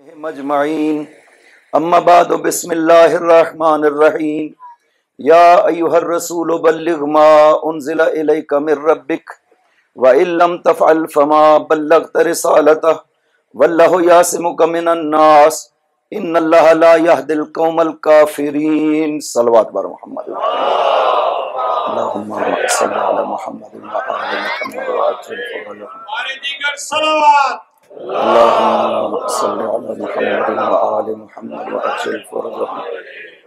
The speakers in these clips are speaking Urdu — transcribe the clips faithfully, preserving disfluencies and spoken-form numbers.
مجمعین اما بعد بسم اللہ الرحمن الرحیم یا ایہا الرسول بلغ ما انزل الیک من ربک وَإِن لَّمْ تَفْعَلْ فَمَا بَلَّغْتَ رِسَالَتَهُ وَاللَّهُ يَعْصِمُكَ مِنَ النَّاسِ إِنَّ اللَّهَ لَا يَهْدِي الْقَوْمَ الْكَافِرِينَ صلوات بر محمد اللہم صلی علی محمد وعلی محمد وعجل فرجهم ہمارے دیگر صلوات اللہم صلی علی محمد وعلی محمد وعجل فرجهم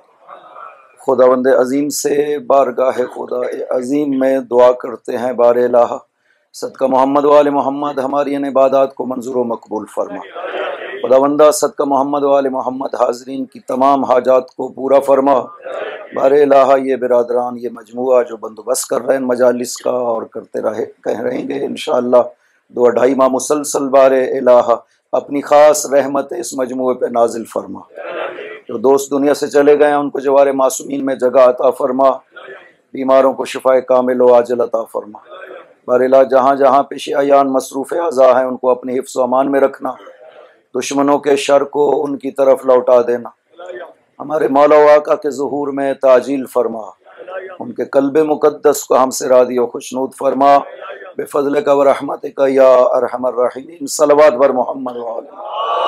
خداوند عظیم سے بارگاہ خدا عظیم میں دعا کرتے ہیں بار الہ صدقہ محمد و آل محمد ہماری ان عبادات کو منظور و مقبول فرما خداوندہ صدقہ محمد و آل محمد حاضرین کی تمام حاجات کو پورا فرما بار الہ یہ برادران یہ مجموعہ جو بندوبست کر رہے ہیں مجالس کا اور کرتے رہے کہہ رہیں گے انشاءاللہ دو ڈھائی ماہ مسلسل بار الہ اپنی خاص رحمت اس مجموعے پہ نازل فرما جو دوست دنیا سے چلے گئے ہیں ان کو جوار معصومین میں جگہ عطا فرما بیماروں کو شفائے کامل و عاجل عطا فرما بار الہ جہاں جہاں پیش عیان مصروف اعضاء ہیں ان کو اپنے حفظ و امان میں رکھنا دشمنوں کے شر کو ان کی طرف لوٹا دینا ہمارے مولا و آقا کے ظہور میں تعجیل فرما ان کے قلب مقدس کو ہم سے راضی و خوشنود فرما بفضلک و رحمتک یا ارحم الراحمین صلوات بر محمد و آل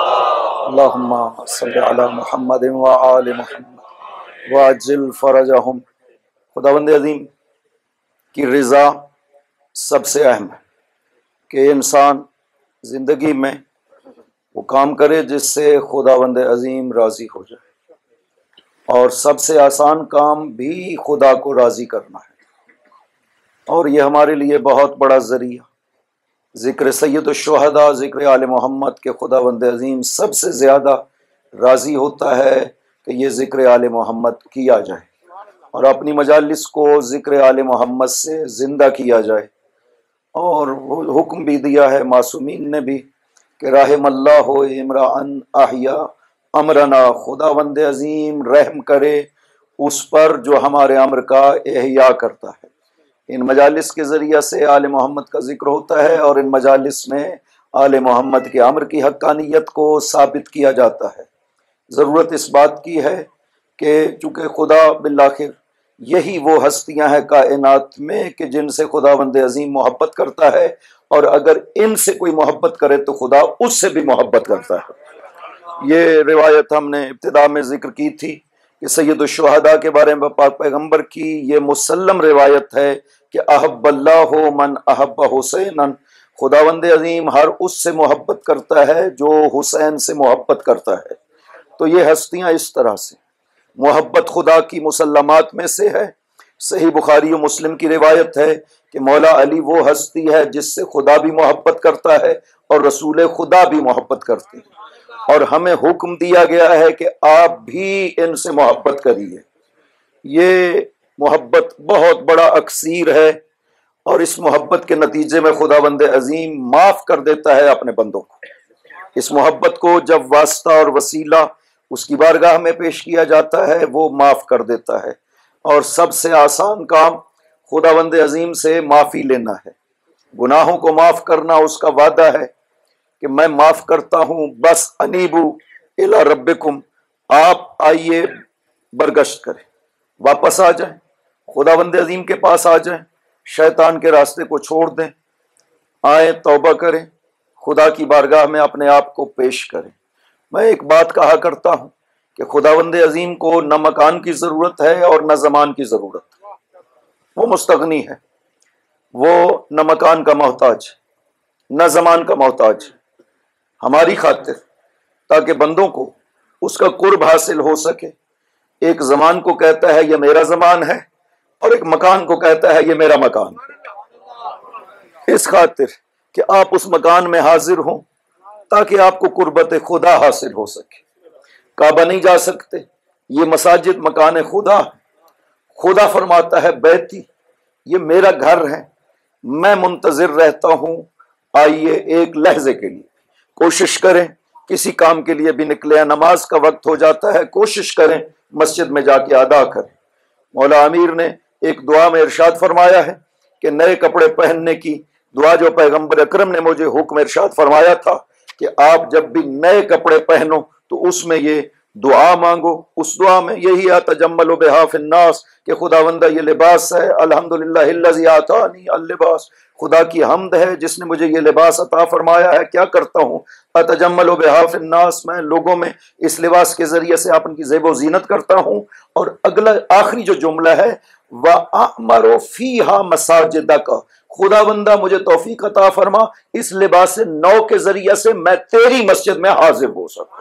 اللہم صلی علی محمد و آل محمد وعجل فرجہم خداوند عظیم کی رضا سب سے اہم ہے کہ انسان زندگی میں وہ کام کرے جس سے خداوند عظیم راضی ہو جائے اور سب سے آسان کام بھی خدا کو راضی کرنا ہے اور یہ ہمارے لیے بہت بڑا ذریعہ ذکر سید الشہداء ذکر آل محمد کے خداوند عظیم سب سے زیادہ راضی ہوتا ہے کہ یہ ذکر آل محمد کیا جائے اور اپنی مجالس کو ذکر آل محمد سے زندہ کیا جائے اور وہ حکم بھی دیا ہے معصومین نے بھی کہ رحم اللہ امرأن احیا امرنا خداوند عظیم رحم کرے اس پر جو ہمارے امر کا احیا کرتا ہے ان مجالس کے ذریعہ سے آل محمد کا ذکر ہوتا ہے اور ان مجالس میں آل محمد کے امر کی حقانیت کو ثابت کیا جاتا ہے ضرورت اس بات کی ہے کہ چونکہ خدا بالآخر یہی وہ ہستیاں ہیں کائنات میں کہ جن سے خداوند عظیم محبت کرتا ہے اور اگر ان سے کوئی محبت کرے تو خدا اس سے بھی محبت کرتا ہے یہ روایت ہم نے ابتدا میں ذکر کی تھی کہ سید الشہداء کے بارے میں پاک پیغمبر کی یہ مسلم روایت ہے کہ احب اللہ من احب حسین خداوند عظیم ہر اس سے محبت کرتا ہے جو حسین سے محبت کرتا ہے تو یہ ہستیاں اس طرح سے محبت خدا کی مسلمات میں سے ہے صحیح بخاری و مسلم کی روایت ہے کہ مولا علی وہ ہستی ہے جس سے خدا بھی محبت کرتا ہے اور رسول خدا بھی محبت کرتے ہیں اور ہمیں حکم دیا گیا ہے کہ آپ بھی ان سے محبت کریے یہ محبت بہت اکثیر اکثیر ہے اور اس محبت کے نتیجے میں خداوند عظیم معاف کر دیتا ہے اپنے بندوں کو اس محبت کو جب واسطہ اور وسیلہ اس کی بارگاہ میں پیش کیا جاتا ہے وہ معاف کر دیتا ہے اور سب سے آسان کام خداوند عظیم سے معافی لینا ہے گناہوں کو معاف کرنا اس کا وعدہ ہے کہ میں معاف کرتا ہوں بس انیبو الی ربکم آپ آئیے برگشت کریں واپس آ جائیں خداوند عظیم کے پاس آ جائیں شیطان کے راستے کو چھوڑ دیں آئیں توبہ کریں خدا کی بارگاہ میں اپنے آپ کو پیش کریں میں ایک بات کہا کرتا ہوں کہ خداوند عظیم کو نہ مکان کی ضرورت ہے اور نہ زمان کی ضرورت وہ مستغنی ہے وہ نہ مکان کا محتاج نہ زمان کا محتاج ہماری خاطر تاکہ بندوں کو اس کا قرب حاصل ہو سکے ایک زمان کو کہتا ہے یہ میرا زمان ہے اور ایک مکان کو کہتا ہے یہ میرا مکان اس خاطر کہ آپ اس مکان میں حاضر ہوں تاکہ آپ کو قربت خدا حاصل ہو سکے کعبہ نہیں جا سکتے یہ مساجد مکان خدا خدا فرماتا ہے بیتی یہ میرا گھر ہے میں منتظر رہتا ہوں آئیے ایک لحظے کے لیے کوشش کریں کسی کام کے لیے بھی نکلے نماز کا وقت ہو جاتا ہے کوشش کریں مسجد میں جا کے ادا کریں مولا امیر نے ایک دعا میں ارشاد فرمایا ہے کہ نئے کپڑے پہننے کی دعا جو پیغمبر اکرم نے مجھے حکم ارشاد فرمایا تھا کہ آپ جب بھی نئے کپڑے پہنو تو اس میں یہ دعا مانگو. اس دعا میں یہی ہے تجمل بہا فی الناس کہ خداوندہ یہ لباس ہے، الحمدللہ الذی آتانی اللباس، خدا کی حمد ہے جس نے مجھے یہ لباس عطا فرمایا ہے. کیا کرتا ہوں؟ اتجمل بہا فی الناس، میں لوگوں میں اس لباس کے ذریعے سے آپ ان کی زیب و زینت کرتا ہوں. اور اگلا آخری جو جملہ ہے وَأَعْمَرُ فِيهَا مَسَاجِدَكَ، خداوندہ مجھے توفیق عطا فرما اس لباس نو کے ذریعے سے میں تیری مسجد میں حاضر ہو سکوں.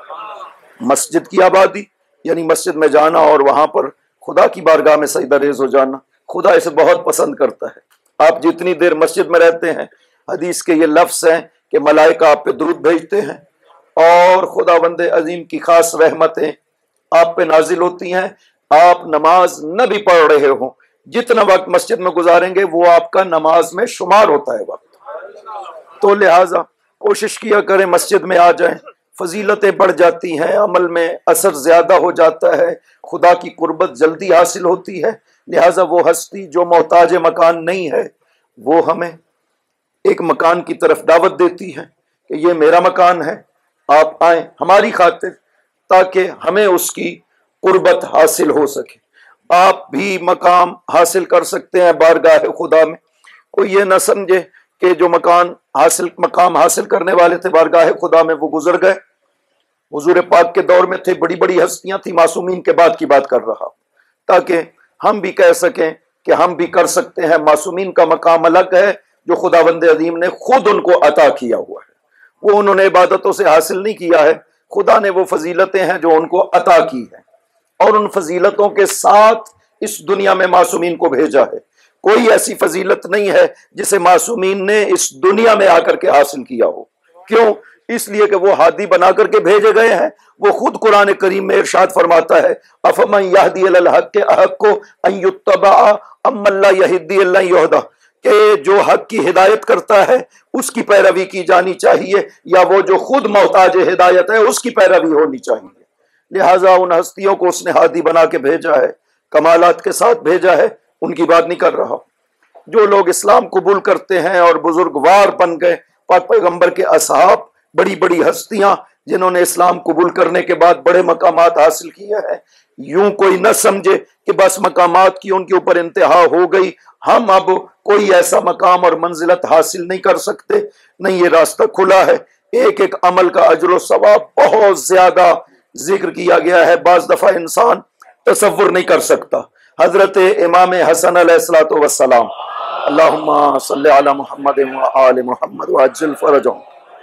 مسجد کی آبادی یعنی مسجد میں جانا اور وہاں پر خدا کی بارگاہ میں سجدہ ریز ہو جانا، خدا اسے بہت پسند کرتا ہے. آپ جتنی دیر مسجد میں رہتے ہیں، حدیث کے یہ لفظ ہیں کہ ملائکہ آپ پہ درود بھیجتے ہیں اور خداوند عظیم کی خاص رحمتیں آپ پہ نازل ہوتی ہیں. آپ نماز نہ بھی پڑھ رہے ہوں، جتنا وقت مسجد میں گزاریں گے وہ آپ کا نماز میں شمار ہوتا ہے وقت. تو لہٰذا کوشش کیا کریں مسجد میں آ جائیں، فضیلتیں بڑھ جاتی ہیں، عمل میں اثر زیادہ ہو جاتا ہے، خدا کی قربت جلدی حاصل ہوتی ہے. لہٰذا وہ ہستی جو محتاج مکان نہیں ہے وہ ہمیں ایک مکان کی طرف دعوت دیتی ہے کہ یہ میرا مکان ہے، آپ آئیں ہماری خاطر تاکہ ہمیں اس کی قربت حاصل ہو سکے. آپ بھی مقام حاصل کر سکتے ہیں بارگاہ خدا میں. کوئی یہ نہ سمجھے کہ جو مکان حاصل مقام حاصل کرنے والے تھے بارگاہ خدا میں وہ گزر گئے. حضور پاک کے دور میں تھے، بڑی بڑی ہستیاں تھیں، معصومین کے بعد کی بات کر رہا ہوں، تاکہ ہم بھی کہہ سکیں کہ ہم بھی کر سکتے ہیں. معصومین کا مقام الگ ہے جو خداوند عظیم نے خود ان کو عطا کیا ہوا ہے. وہ انہوں نے عبادتوں سے حاصل نہیں کیا ہے، خدا نے وہ فضیلتیں ہیں جو ان کو عطا کی ہیں اور ان فضیلتوں کے ساتھ اس دنیا میں معصومین کو بھیجا ہے. کوئی ایسی فضیلت نہیں ہے جسے معصومین نے اس دنیا میں آ کر کے حاصل کیا ہو. کیوں؟ اس لیے کہ وہ ہادی بنا کر کے بھیجے گئے ہیں. وہ خود قرآن کریم میں ارشاد فرماتا ہے افمن یہدی الی الحق احق ان یتبع امن لا یہدی الا یہدی، کہ جو حق کی ہدایت کرتا ہے اس کی پیروی کی جانی چاہیے یا وہ جو خود محتاج ہدایت ہے اس کی پیروی ہونی چاہیے. لہٰذا ان ہستیوں کو اس نے ہادی بنا کے بھیجا ہے، کمالات کے ساتھ بھیجا ہے. ان کی بات نہیں کر رہا. جو لوگ اسلام قبول کرتے ہیں اور بزرگوار بن گئے، پاک پیغمبر کے اصحاب، بڑی بڑی ہستیاں جنہوں نے اسلام قبول کرنے کے بعد بڑے مقامات حاصل کیے ہیں، یوں کوئی نہ سمجھے کہ بس مقامات کی ان کے اوپر انتہا ہو گئی، ہم اب کوئی ایسا مقام اور منزلت حاصل نہیں کر سکتے. نہیں، یہ راستہ کھلا ہے. ایک ایک عمل کا اجر و ثواب بہت زیادہ ذکر کیا گیا ہے، بعض دفعہ انسان تصور نہیں کر سکتا. حضرت امام حسن علیہ الصلوۃ والسلام، اللہم صلی علی محمد وآل محمد وعجل فرجہم،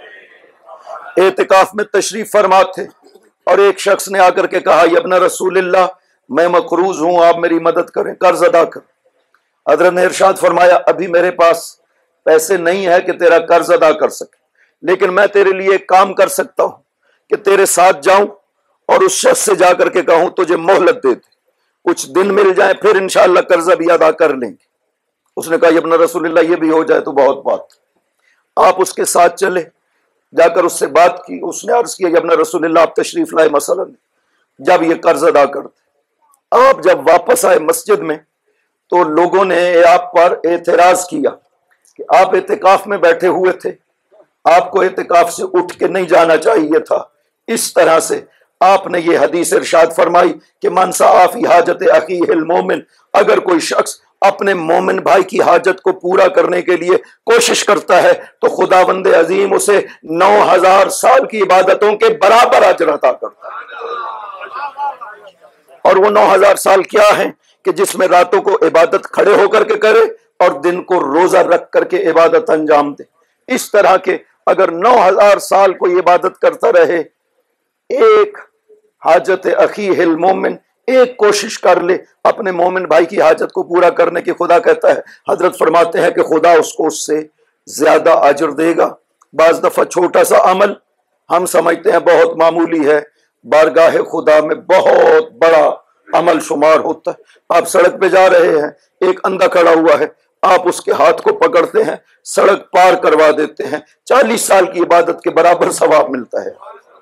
اعتکاف میں تشریف فرما تھے اور ایک شخص نے آ کر کے کہا یا ابن رسول اللہ میں مقروض ہوں، آپ میری مدد کریں، قرض ادا کر. حضرت نے ارشاد فرمایا ابھی میرے پاس پیسے نہیں ہے کہ تیرا قرض ادا کر سکے، لیکن میں تیرے لیے ایک کام کر سکتا ہوں کہ تیرے ساتھ جاؤں اور اس شخص سے جا کر کے کہوں تجھے مہلت دے دے، کچھ دن مل جائیں، پھر انشاءاللہ قرضہ بھی ادا کر لیں گے. اس نے کہا یا ابن رسول اللہ یہ بھی ہو جائے تو بہت بات. آپ اس کے ساتھ چلے، جا کر اس سے بات کی. اس نے عرض کیا یا ابن رسول اللہ آپ تشریف لائے مثلا جب یہ قرض ادا کرتے. آپ جب واپس آئے مسجد میں تو لوگوں نے آپ پر اعتراض کیا کہ آپ اعتکاف میں بیٹھے ہوئے تھے، آپ کو اعتکاف سے اٹھ کے نہیں جانا چاہیے تھا. اس طرح سے آپ نے یہ حدیث ارشاد فرمائی کہ من سعی فی حاجت اخیہ المومن، اگر کوئی شخص اپنے مومن بھائی کی حاجت کو پورا کرنے کے لیے کوشش کرتا ہے تو خداوند عظیم اسے نو ہزار سال کی عبادتوں کے برابر اجر عطا کرتا ہے. اور وہ نو ہزار سال کیا ہیں کہ جس میں راتوں کو عبادت کھڑے ہو کر کے کرے اور دن کو روزہ رکھ کر کے عبادت انجام دے. اس طرح کے اگر نو ہزار سال کوئی عبادت کرتا رہے، ایک حاجت اخیہ المومن، ایک کوشش کر لے اپنے مومن بھائی کی حاجت کو پورا کرنے کی، خدا کہتا ہے، حضرت فرماتے ہیں کہ خدا اس کو اس سے زیادہ اجر دے گا. بعض دفعہ چھوٹا سا عمل ہم سمجھتے ہیں بہت معمولی ہے، بارگاہ خدا میں بہت بڑا عمل شمار ہوتا ہے. آپ سڑک پہ جا رہے ہیں، ایک اندھا کھڑا ہوا ہے، آپ اس کے ہاتھ کو پکڑتے ہیں، سڑک پار کروا دیتے ہیں، چالیس سال کی عبادت کے برابر ثواب ملتا ہے.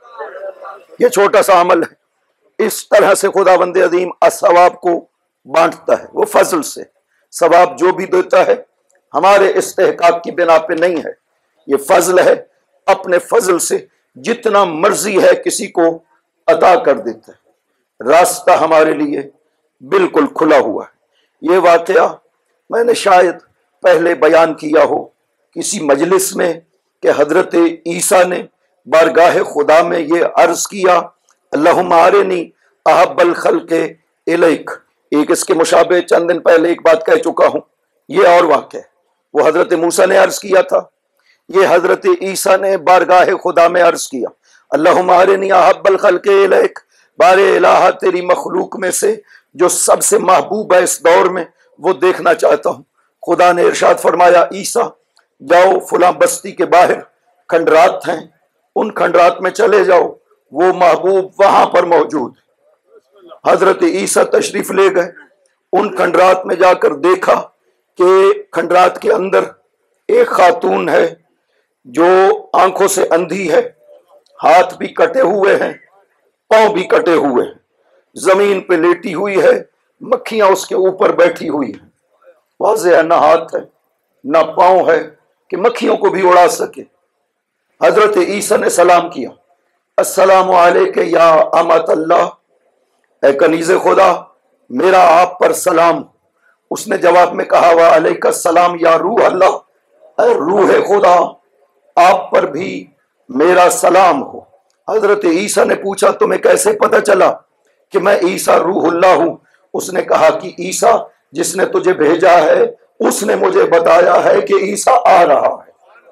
یہ چھوٹا سا عمل ہے. اس طرح سے خداوند عظیم ثواب کو بانٹتا ہے، وہ فضل سے. ثواب جو بھی دیتا ہے ہمارے استحقاق کی بنا پہ نہیں ہے، یہ فضل ہے. اپنے فضل سے جتنا مرضی ہے کسی کو عطا کر دیتا ہے۔ راستہ ہمارے لیے بالکل کھلا ہوا ہے۔ یہ واقعہ میں نے شاید پہلے بیان کیا ہو کسی مجلس میں کہ حضرت عیسیٰ نے بارگاہ خدا میں یہ عرض کیا، اللہم ارنی احب الخلق الیک۔ ایک اس کے مشابہ چند دن پہلے ایک بات کہہ چکا ہوں، یہ اور واقعہ ہے۔ وہ حضرت موسیٰ نے عرض کیا تھا، یہ حضرت عیسیٰ نے بارگاہ خدا میں عرض کیا، اللہم ارنی احب الخلق الیک، بار الہ تیری مخلوق میں سے جو سب سے محبوب ہے اس دور میں وہ دیکھنا چاہتا ہوں۔ خدا نے ارشاد فرمایا، عیسیٰ جاؤ فلاں بستی کے باہر کھنڈرات ہیں، ان کھنڈرات میں چلے جاؤ، وہ محبوب وہاں پر موجود ہے۔ حضرت عیسیٰ تشریف لے گئے، ان کھنڈرات میں جا کر دیکھا کہ کھنڈرات کے اندر ایک خاتون ہے جو آنکھوں سے اندھی ہے، ہاتھ بھی کٹے ہوئے ہیں، پاؤں بھی کٹے ہوئے ہیں، زمین پہ لیٹی ہوئی ہے، مکھیاں اس کے اوپر بیٹھی ہوئی ہیں۔ واضح ہے نہ ہاتھ ہے نہ پاؤں ہے کہ مکھیوں کو بھی اڑا سکے۔ حضرت عیسیٰ نے سلام کیا، السلام علیک یا امت اللہ، اے کنیز خدا میرا آپ پر سلام۔ اس نے جواب میں کہا، وعلیک السلام یا روح اللہ، اے روح خدا آپ پر بھی میرا سلام ہو۔ حضرت عیسیٰ نے پوچھا، تمہیں کیسے پتہ چلا کہ میں عیسیٰ روح اللہ ہوں؟ اس نے کہا کہ عیسیٰ جس نے تجھے بھیجا ہے اس نے مجھے بتایا ہے کہ عیسیٰ آ رہا ہے۔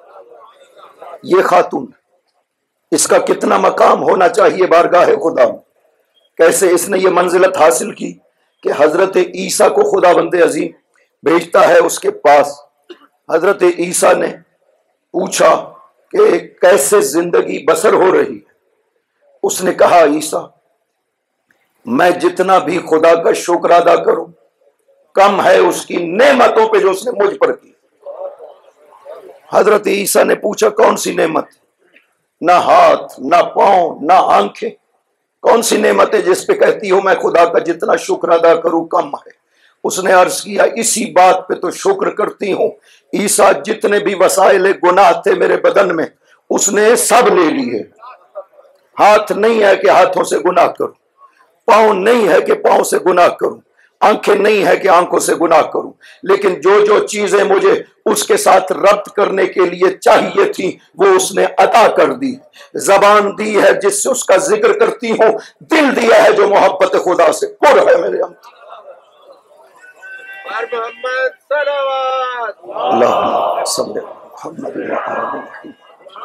یہ خاتون، اس کا کتنا مقام ہونا چاہیے بارگاہ خدا میں، کیسے اس نے یہ منزلت حاصل کی کہ حضرت عیسیٰ کو خدا بند عظیم بھیجتا ہے اس کے پاس۔ حضرت عیسیٰ نے پوچھا کہ کیسے زندگی بسر ہو رہی ہے؟ اس نے کہا، عیسیٰ میں جتنا بھی خدا کا شکر ادا کروں کم ہے اس کی نعمتوں پہ جو اس نے مجھ پر کی۔ حضرت عیسیٰ نے پوچھا، کون سی نعمت؟ نہ ہاتھ نہ پاؤں نہ آنکھیں، کون سی نعمت ہے جس پہ کہتی ہو میں خدا کا جتنا شکر ادا کروں کم ہے؟ اس نے عرض کیا، اسی بات پہ تو شکر کرتی ہوں، عیسیٰ جتنے بھی وسائل گناہ تھے میرے بدن میں اس نے سب لے لیے۔ ہاتھ نہیں ہے کہ ہاتھوں سے گناہ کروں، پاؤں نہیں ہے کہ پاؤں سے گناہ کروں، آنکھیں نہیں ہے کہ آنکھوں سے گناہ کروں، لیکن جو جو چیزیں مجھے اس کے ساتھ ربط کرنے کے لیے چاہیے تھی وہ اس نے عطا کر دی۔ زبان دی ہے جس سے اس کا ذکر کرتی ہوں، دل دیا ہے جو محبت خدا سے پر ہے میرے اندر۔ محمد صلوات اللہم صلی محمد و آل محمد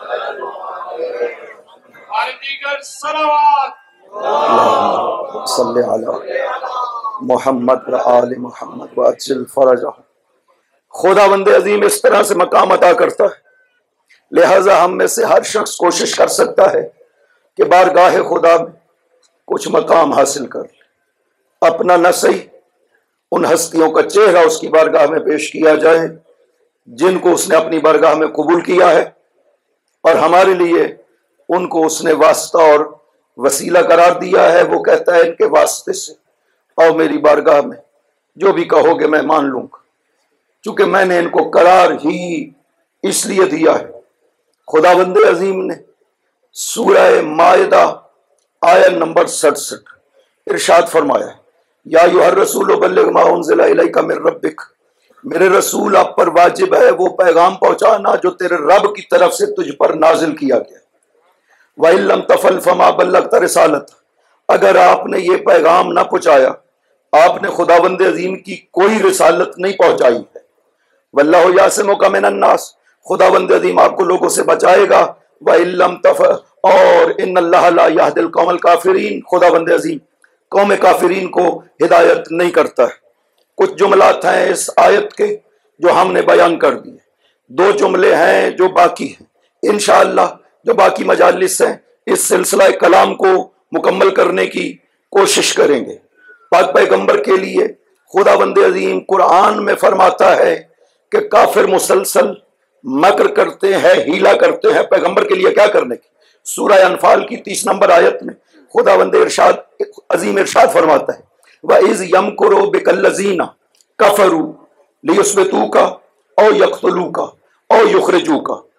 اور دیگر صلوات اللہم صلی علی محمد و آل محمد و اجل فرجہ۔ خدا بند عظیم اس طرح سے مقام عطا کرتا ہے، لہذا ہم میں سے ہر شخص کوشش کر سکتا ہے کہ بارگاہ خدا میں کچھ مقام حاصل کر لے۔ اپنا نہ صحیح ان ہستیوں کا چہرہ اس کی بارگاہ میں پیش کیا جائے جن کو اس نے اپنی بارگاہ میں قبول کیا ہے، اور ہمارے لیے ان کو اس نے واسطہ اور وسیلہ قرار دیا ہے۔ وہ کہتا ہے ان کے واسطے سے اور میری بارگاہ میں جو بھی کہو گے میں مان لوں گا، چونکہ میں نے ان کو قرار ہی اس لیے دیا ہے۔ خدا بند عظیم نے سورہ مائدہ آیت نمبر سڑسٹھ ارشاد فرمایا ہے، یا ایھا الرسول بلغ ما انزل الیک من ربک، میرے رسول آپ پر واجب ہے وہ پیغام پہنچانا جو تیرے رب کی طرف سے تجھ پر نازل کیا گیا۔ وَإِن لَّمْ تَفْعَلْ فَمَا بَلَّغْتَ رِسَالَتَهُ، اگر آپ نے یہ پیغام نہ پہنچایا آپ نے خداوند عظیم کی کوئی رسالت نہیں پہنچائی ہے۔ وَاللَّهُ يَعْصِمُكَ مِنَ النَّاسِ، خداوند عظیم آپ کو لوگوں سے بچائے گا۔ وَإِن لَّمْ تَفْعَلْ، اور إِنَّ اللَّهَ لَا يَهْدِي الْقَوْمَ الْكَافِرِينَ، خداوند عظیم قوم کافرین کو ہدایت نہیں کرتا ہے۔ کچھ جملات ہیں اس آیت کے جو ہم نے بیان کر دیے، دو جملے ہیں جو باقی ہیں، انشاءاللہ جو باقی مجالس ہیں اس سلسلہ کلام کو مکمل کرنے کی کوشش کریں گے۔ پاک پیغمبر کے لیے خداوند عظیم قرآن میں فرماتا ہے کہ کافر مسلسل مکر کرتے ہیں، ہیلا کرتے ہیں پیغمبر کے لیے کیا کرنے کی۔ سورہ انفال کی تیس نمبر آیت میں خداوند ارشاد عظیم ارشاد فرماتا ہے، وَإِذْ يَمْكُرُ بِكَ الَّذِينَ كَفَرُوا لِيُثْبِتُوكَ أَوْ يَقْتُلُوكَ أَوْ يُخْرِجُوكَ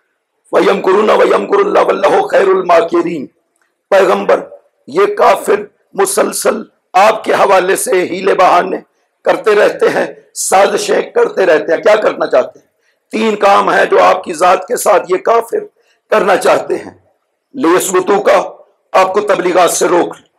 وَيَمْكُرُونَ وَيَمْكُرُ اللَّهُ وَاللَّهُ خَيْرُ الْمَاكِرِينَ۔ پیغمبر یہ کافر مسلسل آپ کے حوالے سے ہیلے بہانے کرتے رہتے ہیں، سازشیں کرتے رہتے ہیں۔ کیا کرنا چاہتے ہیں؟ تین کام ہیں جو آپ کی ذات کے ساتھ یہ کافر کرنا چاہتے ہیں۔ لیثبتو کا، آپ کو تبلیغات سے روک لیں،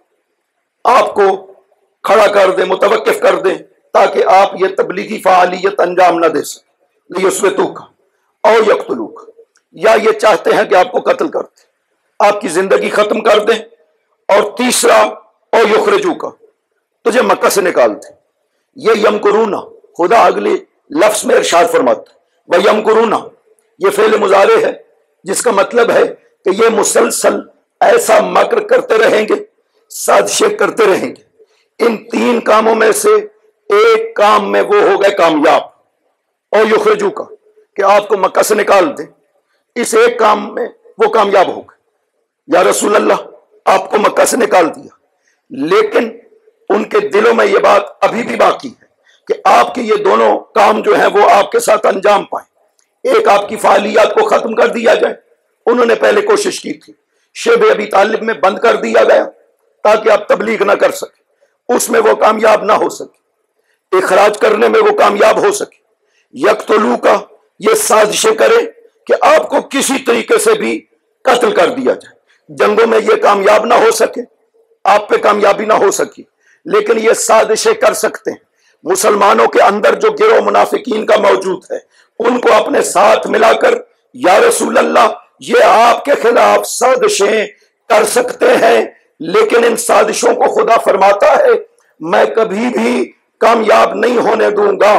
آپ کو کھڑا کر دیں، متوقف کر دیں، تاکہ آپ یہ تبلیغی فعالیت انجام نہ دے سکیں۔ لیثبتو کا او یقتلو کا، یا یہ چاہتے ہیں کہ آپ کو قتل کر دیں، آپ کی زندگی ختم کر دیں۔ اور تیسرا او یخرجو کا، تجھے مکہ سے نکال دیں۔ یہ یمکرون خدا اگلی لفظ میں ارشاد فرماتا ہے، وَيَمْكُرُونَ یہ فعل مضارع ہے جس کا مطلب ہے کہ یہ مسلسل ایسا مکر کرتے رہیں گے، سازشیں کرتے رہیں گے۔ ان تین کاموں میں سے ایک کام میں وہ ہو گئے کامیاب، اور یخرجو کا کہ آپ کو مکہ سے نکال دیں، اس ایک کام میں وہ کامیاب ہو گئے۔ یا رسول اللہ آپ کو مکہ سے نکال دیا، لیکن ان کے دلوں میں یہ بات ابھی بھی باقی ہے کہ آپ کے یہ دونوں کام جو ہیں وہ آپ کے ساتھ انجام پائیں۔ ایک آپ کی فعالیات کو ختم کر دیا جائے، انہوں نے پہلے کوشش کی تھی، شیب ابی طالب میں بند کر دیا گیا تاکہ آپ تبلیغ نہ کر سکے، اس میں وہ کامیاب نہ ہو سکے، اخراج کرنے میں وہ کامیاب ہو سکے۔ یقتلو کا یہ سازشیں کرے کہ آپ کو کسی طریقے سے بھی قتل کر دیا جائے، جنگوں میں یہ کامیاب نہ ہو سکے، آپ پہ کامیابی نہ ہو سکی، لیکن یہ سازشیں کر سکتے ہیں۔ مسلمانوں کے اندر جو گروہ منافقین کا موجود ہے، ان کو اپنے ساتھ ملا کر یا رسول اللہ یہ آپ کے خلاف سازشیں کر سکتے ہیں، لیکن ان سازشوں کو خدا فرماتا ہے میں کبھی بھی کامیاب نہیں ہونے دوں گا۔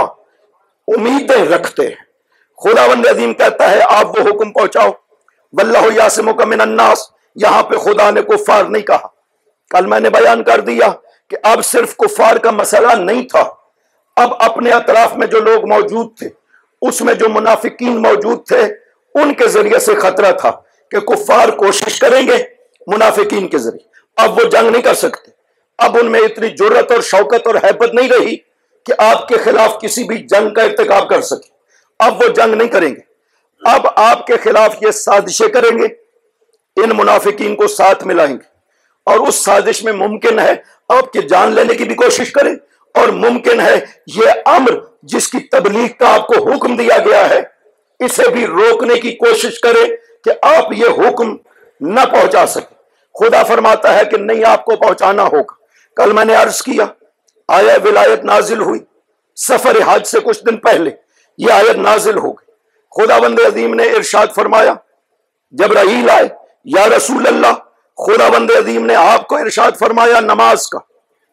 امیدیں رکھتے ہیں۔ خداوند عظیم کہتا ہے آپ وہ حکم پہنچاؤ، واللہ یعصمک من الناس، یہاں پہ خدا نے کفار نہیں کہا۔ کل میں نے بیان کر دیا کہ اب صرف کفار کا مسئلہ نہیں تھا، اب اپنے اطراف میں جو لوگ موجود تھے، اس میں جو منافقین موجود تھے، ان کے ذریعے سے خطرہ تھا کہ کفار کوشش کریں گے منافقین کے ذریعے، اب وہ جنگ نہیں کر سکتے، اب ان میں اتنی جرت اور شوکت اور ہیبت نہیں رہی کہ آپ کے خلاف کسی بھی جنگ کا ارتکاب کر سکے، اب وہ جنگ نہیں کریں گے، اب آپ کے خلاف یہ سازشیں کریں گے، ان منافقین کو ساتھ ملائیں گے، اور اس سازش میں ممکن ہے آپ کی جان لینے کی بھی کوشش کریں، اور ممکن ہے یہ امر جس کی تبلیغ کا آپ کو حکم دیا گیا ہے اسے بھی روکنے کی کوشش کرے کہ آپ یہ حکم نہ پہنچا سکیں۔ خدا فرماتا ہے کہ نہیں، آپ کو پہنچانا ہوگا۔ کل میں نے عرض کیا آیہ ولایت نازل ہوئی سفر حج سے کچھ دن پہلے، یہ آیت نازل ہو گئی۔ خداوند عظیم نے ارشاد فرمایا، جبرائیل آئے، یا رسول اللہ خداوند عظیم نے آپ کو ارشاد فرمایا نماز کا،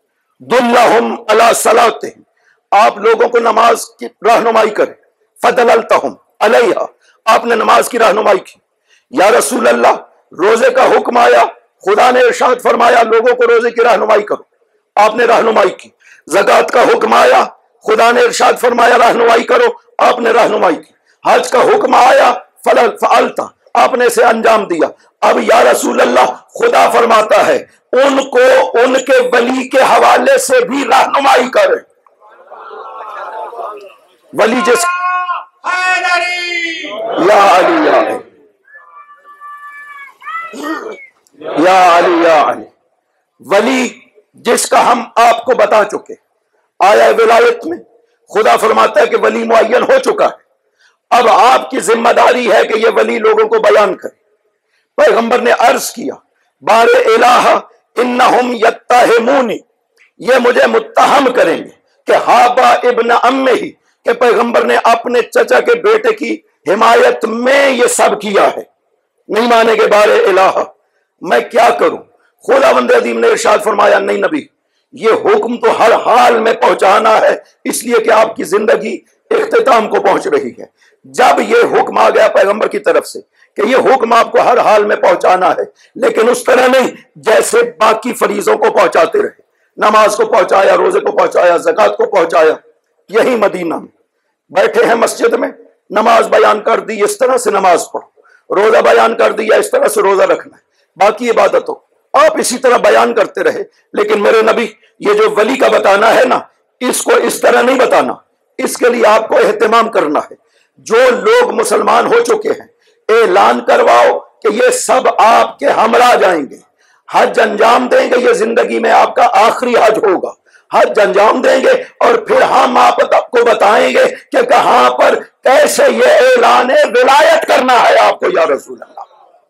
دلہم علی صلاتہم، آپ لوگوں کو نماز کی رہنمائی کریں، فدللتہم علیہا، آپ نے نماز کی رہنمائی کی۔ یا رسول اللہ روزے کا حکم آیا، خدا نے ارشاد فرمایا لوگوں کو روزے کی رہنمائی کرو، آپ نے رہنمائی کی۔ زکوٰۃ کا حکم آیا، خدا نے ارشاد فرمایا رہنمائی کرو، آپ نے رہنمائی کی۔ حج کا حکم آیا، فعلتا، آپ نے اسے انجام دیا۔ اب یا رسول اللہ خدا فرماتا ہے ان کو ان کے ولی کے حوالے سے بھی رہنمائی کریں۔ ولی جس یا علی یا علی یا علی یا علی، ولی جس کا ہم آپ کو بتا چکے آیا ولایت میں، خدا فرماتا ہے کہ ولی معین ہو چکا ہے، اب آپ کی ذمہ داری ہے کہ یہ ولی لوگوں کو بیان کرے۔ پیغمبر نے عرض کیا بار الہ انہم یتہمونی، یہ مجھے متہم کریں گے کہ ہابا ابن امہ ہی، کہ پیغمبر نے اپنے چچا کے بیٹے کی حمایت میں یہ سب کیا ہے، نہیں مانے گے بار الہ، میں کیا کروں؟ خداوند عظیم نے ارشاد فرمایا نہیں نبی، یہ حکم تو ہر حال میں پہنچانا ہے، اس لیے کہ آپ کی زندگی اختتام کو پہنچ رہی ہے۔ جب یہ حکم آ گیا پیغمبر کی طرف سے کہ یہ حکم آپ کو ہر حال میں پہنچانا ہے، لیکن اس طرح نہیں جیسے باقی فریضوں کو پہنچاتے رہے، نماز کو پہنچایا، روزے کو پہنچایا، زکوٰۃ کو پہنچایا، یہی مدینہ میں بیٹھے ہیں مسجد میں، نماز بیان کر دی اس طرح سے نماز پڑھو، روزہ بیان کر دیا اس طرح سے روزہ رکھنا ہے، باقی عبادتوں آپ اسی طرح بیان کرتے رہے، لیکن میرے نبی یہ جو ولی کا بتانا ہے نا، اس کو اس طرح نہیں بتانا، اس کے لیے آپ کو اہتمام کرنا ہے۔ جو لوگ مسلمان ہو چکے ہیں اعلان کرواؤ کہ یہ سب آپ کے ہمراہ جائیں گے، حج انجام دیں گے، یہ زندگی میں آپ کا آخری حج ہوگا، حج انجام دیں گے، اور پھر ہم آپ کو بتائیں گے کہ کہاں پر کیسے یہ اعلان ولایت کرنا ہے آپ کو یا رسول اللہ۔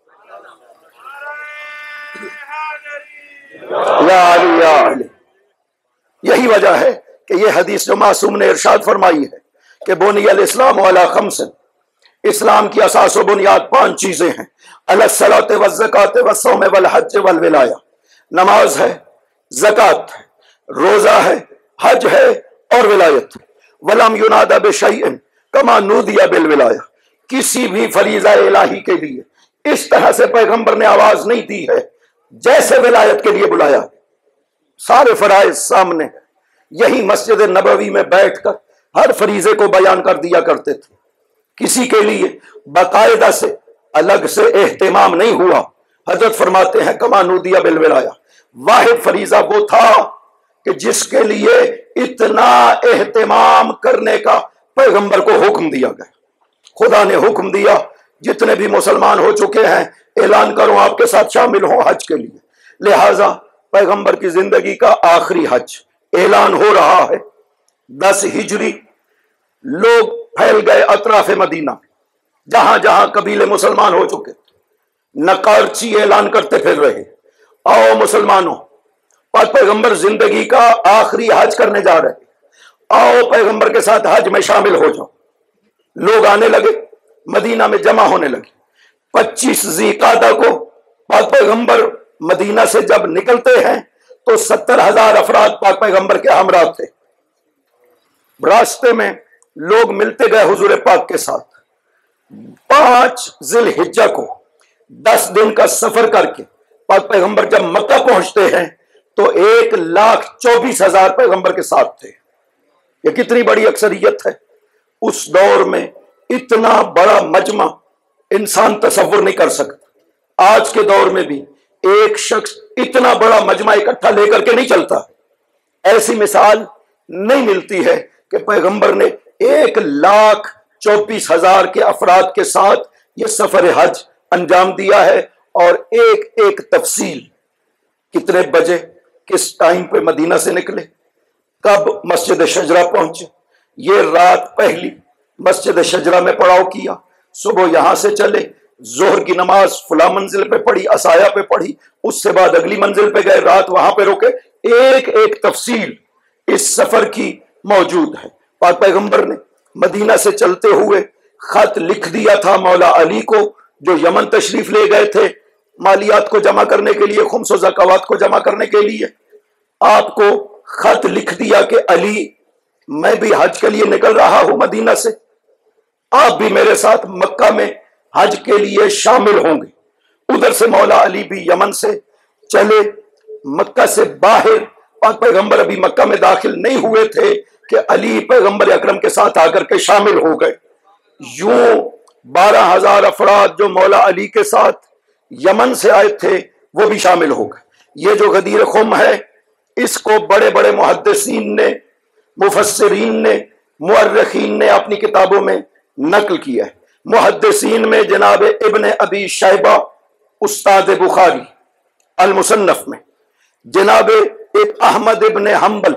یا علی یا علی۔ یہی وجہ ہے کہ یہ حدیث جو معصوم نے ارشاد فرمائی ہے کہ بنی الاسلام علی خمس، اسلام کی اساس و بنیاد پانچ چیزیں ہیں، الصلاۃ والزکوٰۃ والصوم والحج والولایہ، نماز ہے، زکوٰۃ ہے، روزہ ہے، حج ہے اور ولایت۔ ولم ینادى بشیء کما نودی بالولایہ، کسی بھی فریضہ الہی کے لیے اس طرح سے پیغمبر نے آواز نہیں دی ہے جیسے ولایت کے لیے بلایا۔ سارے فرائض سامنے، یہی مسجد نبوی میں بیٹھ کر ہر فریضے کو بیان کر دیا کرتے تھے، کسی کے لیے باقاعدہ سے الگ سے اہتمام نہیں ہوا۔ حضرت فرماتے ہیں کما نودی بالولایہ، واحد فریضہ وہ تھا کہ جس کے لیے اتنا اہتمام کرنے کا پیغمبر کو حکم دیا گیا۔ خدا نے حکم دیا جتنے بھی مسلمان ہو چکے ہیں اعلان کرو آپ کے ساتھ شامل ہوں حج کے لیے، لہذا پیغمبر کی زندگی کا آخری حج اعلان ہو رہا ہے۔ دس ہجری لوگ پھیل گئے اطراف مدینہ، جہاں جہاں قبیلے مسلمان ہو چکے، نقارچی اعلان کرتے پھر رہے، آؤ مسلمانوں، پاک پیغمبر زندگی کا آخری حج کرنے جا رہے، آؤ پیغمبر کے ساتھ حج میں شامل ہو جاؤ۔ لوگ آنے لگے، مدینہ میں جمع ہونے لگے۔ پچیس ذی قعدہ کو پاک پیغمبر مدینہ سے جب نکلتے ہیں تو ستر ہزار افراد پاک پیغمبر کے ہمراہ تھے۔ راستے میں لوگ ملتے گئے حضور پاک کے ساتھ۔ پانچ ذی الحجہ کو دس دن کا سفر کر کے پاک پیغمبر جب مکہ پہنچتے ہیں تو ایک لاکھ چوبیس ہزار پیغمبر کے ساتھ تھے۔ یہ کتنی بڑی اکثریت ہے۔ اس دور میں اتنا بڑا مجمع انسان تصور نہیں کر سکتا۔ آج کے دور میں بھی ایک شخص اتنا بڑا مجمع اکٹھا لے کر کے نہیں چلتا۔ ایسی مثال نہیں ملتی ہے کہ پیغمبر نے ایک لاکھ چوبیس ہزار کے افراد کے ساتھ یہ سفر حج انجام دیا ہے، اور ایک ایک تفصیل، کتنے بجے، کس ٹائم پہ مدینہ سے نکلے، کب مسجد شجرہ پہنچے، یہ رات پہلی مسجد شجرہ میں پڑاؤ کیا، صبح یہاں سے چلے، ظہر کی نماز فلاں منزل پہ پڑھی، عصایہ پہ پڑھی، اس سے بعد اگلی منزل پہ گئے، رات وہاں پہ روکے، ایک ایک تفصیل اس سفر کی موجود ہے۔ پاک پیغمبر نے مدینہ سے چلتے ہوئے خط لکھ دیا تھا مولا علی کو، جو یمن تشریف لے گئے تھے مالیات کو جمع کرنے کے لیے، خمس و زکوات کو جمع کرنے کے لیے۔ آپ کو خط لکھ دیا کہ علی، میں بھی حج کے لیے نکل رہا ہوں مدینہ سے، آپ بھی میرے ساتھ مکہ میں حج کے لیے شامل ہوں گے۔ ادھر سے مولا علی بھی یمن سے چلے، مکہ سے باہر، پاک پیغمبر ابھی مکہ میں داخل نہیں ہوئے تھے کہ علی پیغمبر اکرم کے ساتھ آ کر کے شامل ہو گئے۔ یوں بارہ ہزار افراد جو مولا علی کے ساتھ یمن سے آئے تھے وہ بھی شامل ہو گئے۔ یہ جو غدیر خم ہے، اس کو بڑے بڑے محدثین نے، مفسرین نے، مورخین نے اپنی کتابوں میں نقل کیا ہے۔ محدثین میں جناب ابن ابی شیبہ استاد بخاری المصنف میں، جناب احمد ابن حنبل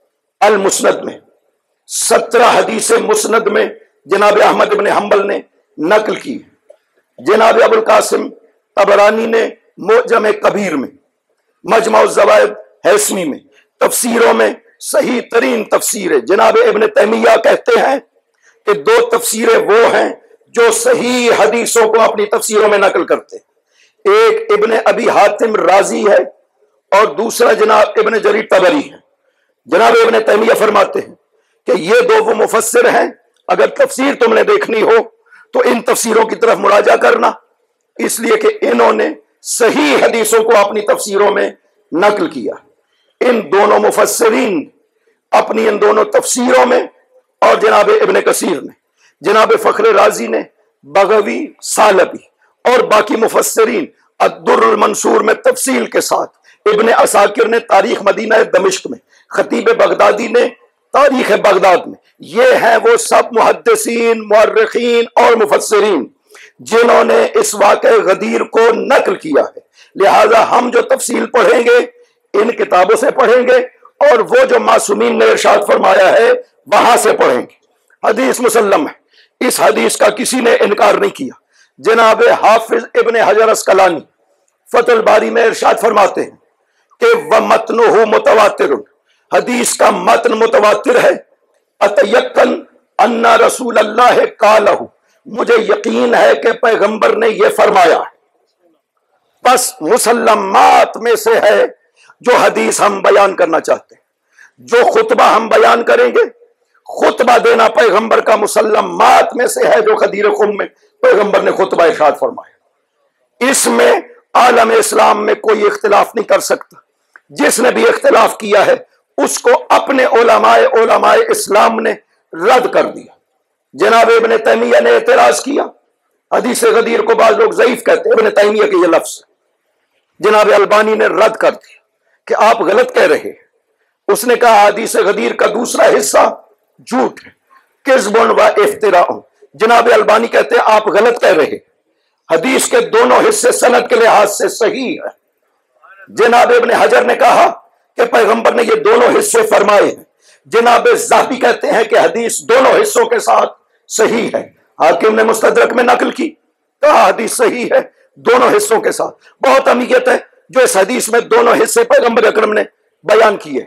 المسند میں، سترہ حدیث مسند میں جناب احمد ابن حنبل نے نقل کی۔ جناب ابو القاسم طبرانی نے معجم کبیر میں، مجمع الزوائد ہیثمی میں، تفسیروں میں صحیح ترین تفسیر ہے۔ جناب ابن تیمیہ کہتے ہیں کہ دو تفسیریں وہ ہیں جو صحیح حدیثوں کو اپنی تفسیروں میں نقل کرتے، ایک ابن ابی حاتم رازی ہے اور دوسرا جناب ابن جریر طبری ہے۔ جناب ابن تیمیہ فرماتے ہیں کہ یہ دو وہ مفسر ہیں، اگر تفسیر تم نے دیکھنی ہو تو ان تفسیروں کی طرف مراجعہ کرنا، اس لیے کہ انہوں نے صحیح حدیثوں کو اپنی تفسیروں میں نقل کیا۔ ان دونوں مفسرین اپنی ان دونوں تفسیروں میں، اور جناب ابن کثیر نے، جناب فخر رازی نے، بغوی، سالبی اور باقی مفسرین الدر المنصور میں تفصیل کے ساتھ، ابن عساکر نے تاریخ مدینہ دمشق میں، خطیب بغدادی نے تاریخ بغداد میں، یہ ہیں وہ سب محدثین، مورخین اور مفسرین جنہوں نے اس واقع غدیر کو نقل کیا ہے، لہذا ہم جو تفصیل پڑھیں گے ان کتابوں سے پڑھیں گے، اور وہ جو معصومین نے ارشاد فرمایا ہے وہاں سے پڑھیں گے۔ حدیث مسلم ہے، اس حدیث کا کسی نے انکار نہیں کیا۔ جناب حافظ ابن حجر اسقلانی فتح الباری میں ارشاد فرماتے ہیں کہ وَمَتْنُهُ مُتَوَاتِرٌ، حدیث کا متن متواتر ہے۔ اتیقن ان رسول اللہ قالہ، مجھے یقین ہے کہ پیغمبر نے یہ فرمایا ہے۔ بس مسلمات میں سے ہے جو حدیث ہم بیان کرنا چاہتے ہیں، جو خطبہ ہم بیان کریں گے، خطبہ دینا پیغمبر کا مسلمات میں سے ہے، جو غدیر خم میں پیغمبر نے خطبہ ارشاد فرمایا۔ اس میں عالم اسلام میں کوئی اختلاف نہیں کر سکتا۔ جس نے بھی اختلاف کیا ہے اس کو اپنے علماء علماء اسلام نے رد کر دیا۔ جناب ابن تیمیہ نے اعتراض کیا، حدیث غدیر کو بعض لوگ ضعیف کہتے ہیں، ابن تیمیہ کے یہ لفظ جناب البانی نے رد کر دیا کہ آپ غلط کہہ رہے ہیں۔ اس نے کہا حدیث غدیر کا دوسرا حصہ جھوٹ ہے، کذب و افتراء۔ جناب البانی کہتے ہیں آپ غلط کہہ رہے ہیں، حدیث کے دونوں حصے سند کے لحاظ سے صحیح ہے۔ جناب ابن حجر نے کہا کہ پیغمبر نے یہ دونوں حصے فرمائے ہیں۔ جناب ذہبی کہتے ہیں کہ حدیث دونوں حصوں کے ساتھ صحیح ہے۔ حاکم نے مستدرک میں نقل کی، کہا حدیث صحیح ہے دونوں حصوں کے ساتھ۔ بہت اہمیت ہے جو اس حدیث میں دونوں حصے پیغمبر اکرم نے بیان کیے۔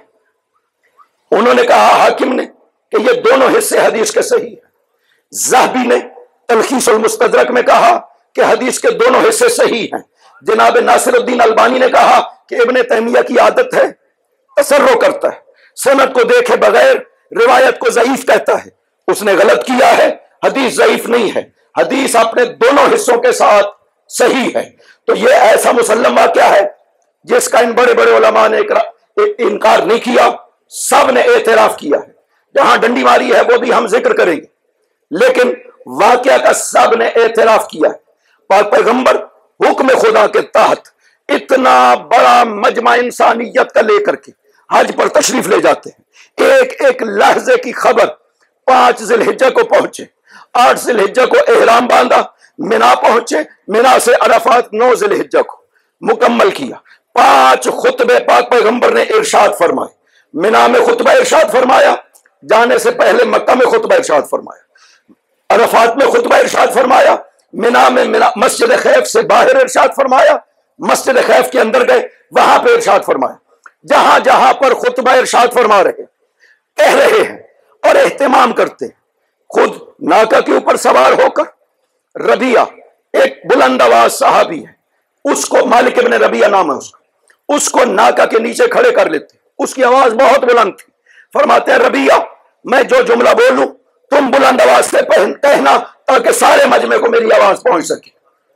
انہوں نے کہا حاکم نے کہ یہ دونوں حصے حدیث کے صحیح ہیں۔ ذہبی نے تلخیص المستدرک میں کہا کہ حدیث کے دونوں حصے صحیح ہیں۔ جناب ناصر الدین البانی نے کہا کہ ابن تیمیہ کی عادت ہے تسرع کرتا ہے، سند کو دیکھے بغیر روایت کو ضعیف کہتا ہے، اس نے غلط کیا ہے، حدیث ضعیف نہیں ہے، حدیث اپنے دونوں حصوں کے ساتھ صحیح ہے۔ تو یہ ایسا مسلم واقعہ ہے جس کا ان بڑے بڑے علماء نے انکار نہیں کیا، سب نے اعتراف کیا ہے۔ جہاں ڈنڈی ماری ہے وہ بھی ہم ذکر کریں گے، لیکن واقعہ کا سب نے اعتراف کیا ہے۔ پاک پیغمبر حکم خدا کے تحت اتنا بڑا مجمع انسانیت کا لے کر کے حج پر تشریف لے جاتے ہیں۔ ایک ایک لحظے کی خبر، پانچ ذی الحجہ کو پہنچے، آٹھ ذی الحجہ کو احرام باندھا، منا پہنچے، منا سے عرفات نو ذی الحجہ کو مکمل کیا۔ پانچ خطبے پاک پیغمبر نے ارشاد فرمائے۔ منا میں خطبہ ارشاد فرمایا، جانے سے پہلے مکہ میں خطبہ ارشاد فرمایا، عرفات میں خطبہ ارشاد فرمایا، منا میں مسجد خیف سے باہر ارشاد فرمایا، مسجد خیف کے اندر گئے وہاں پہ ارشاد فرمایا۔ جہاں جہاں پر خطبہ ارشاد فرما رہے ہیں، کہہ رہے ہیں اور اہتمام کرتے ہیں، خود ناکہ کے اوپر سوار ہو کر ربیعہ ایک بلند آواز صحابی ہے، اس کو مالک ابن ربیعہ نام ہے اس کا، اس کو ناکہ کے نیچے کھڑے کر لیتے، اس کی آواز بہت بلند تھی۔ فرماتے ہیں ربیعہ میں جو جملہ بولوں تم بلند آواز سے کہنا تاکہ سارے مجمع کو میری آواز پہنچ سکے۔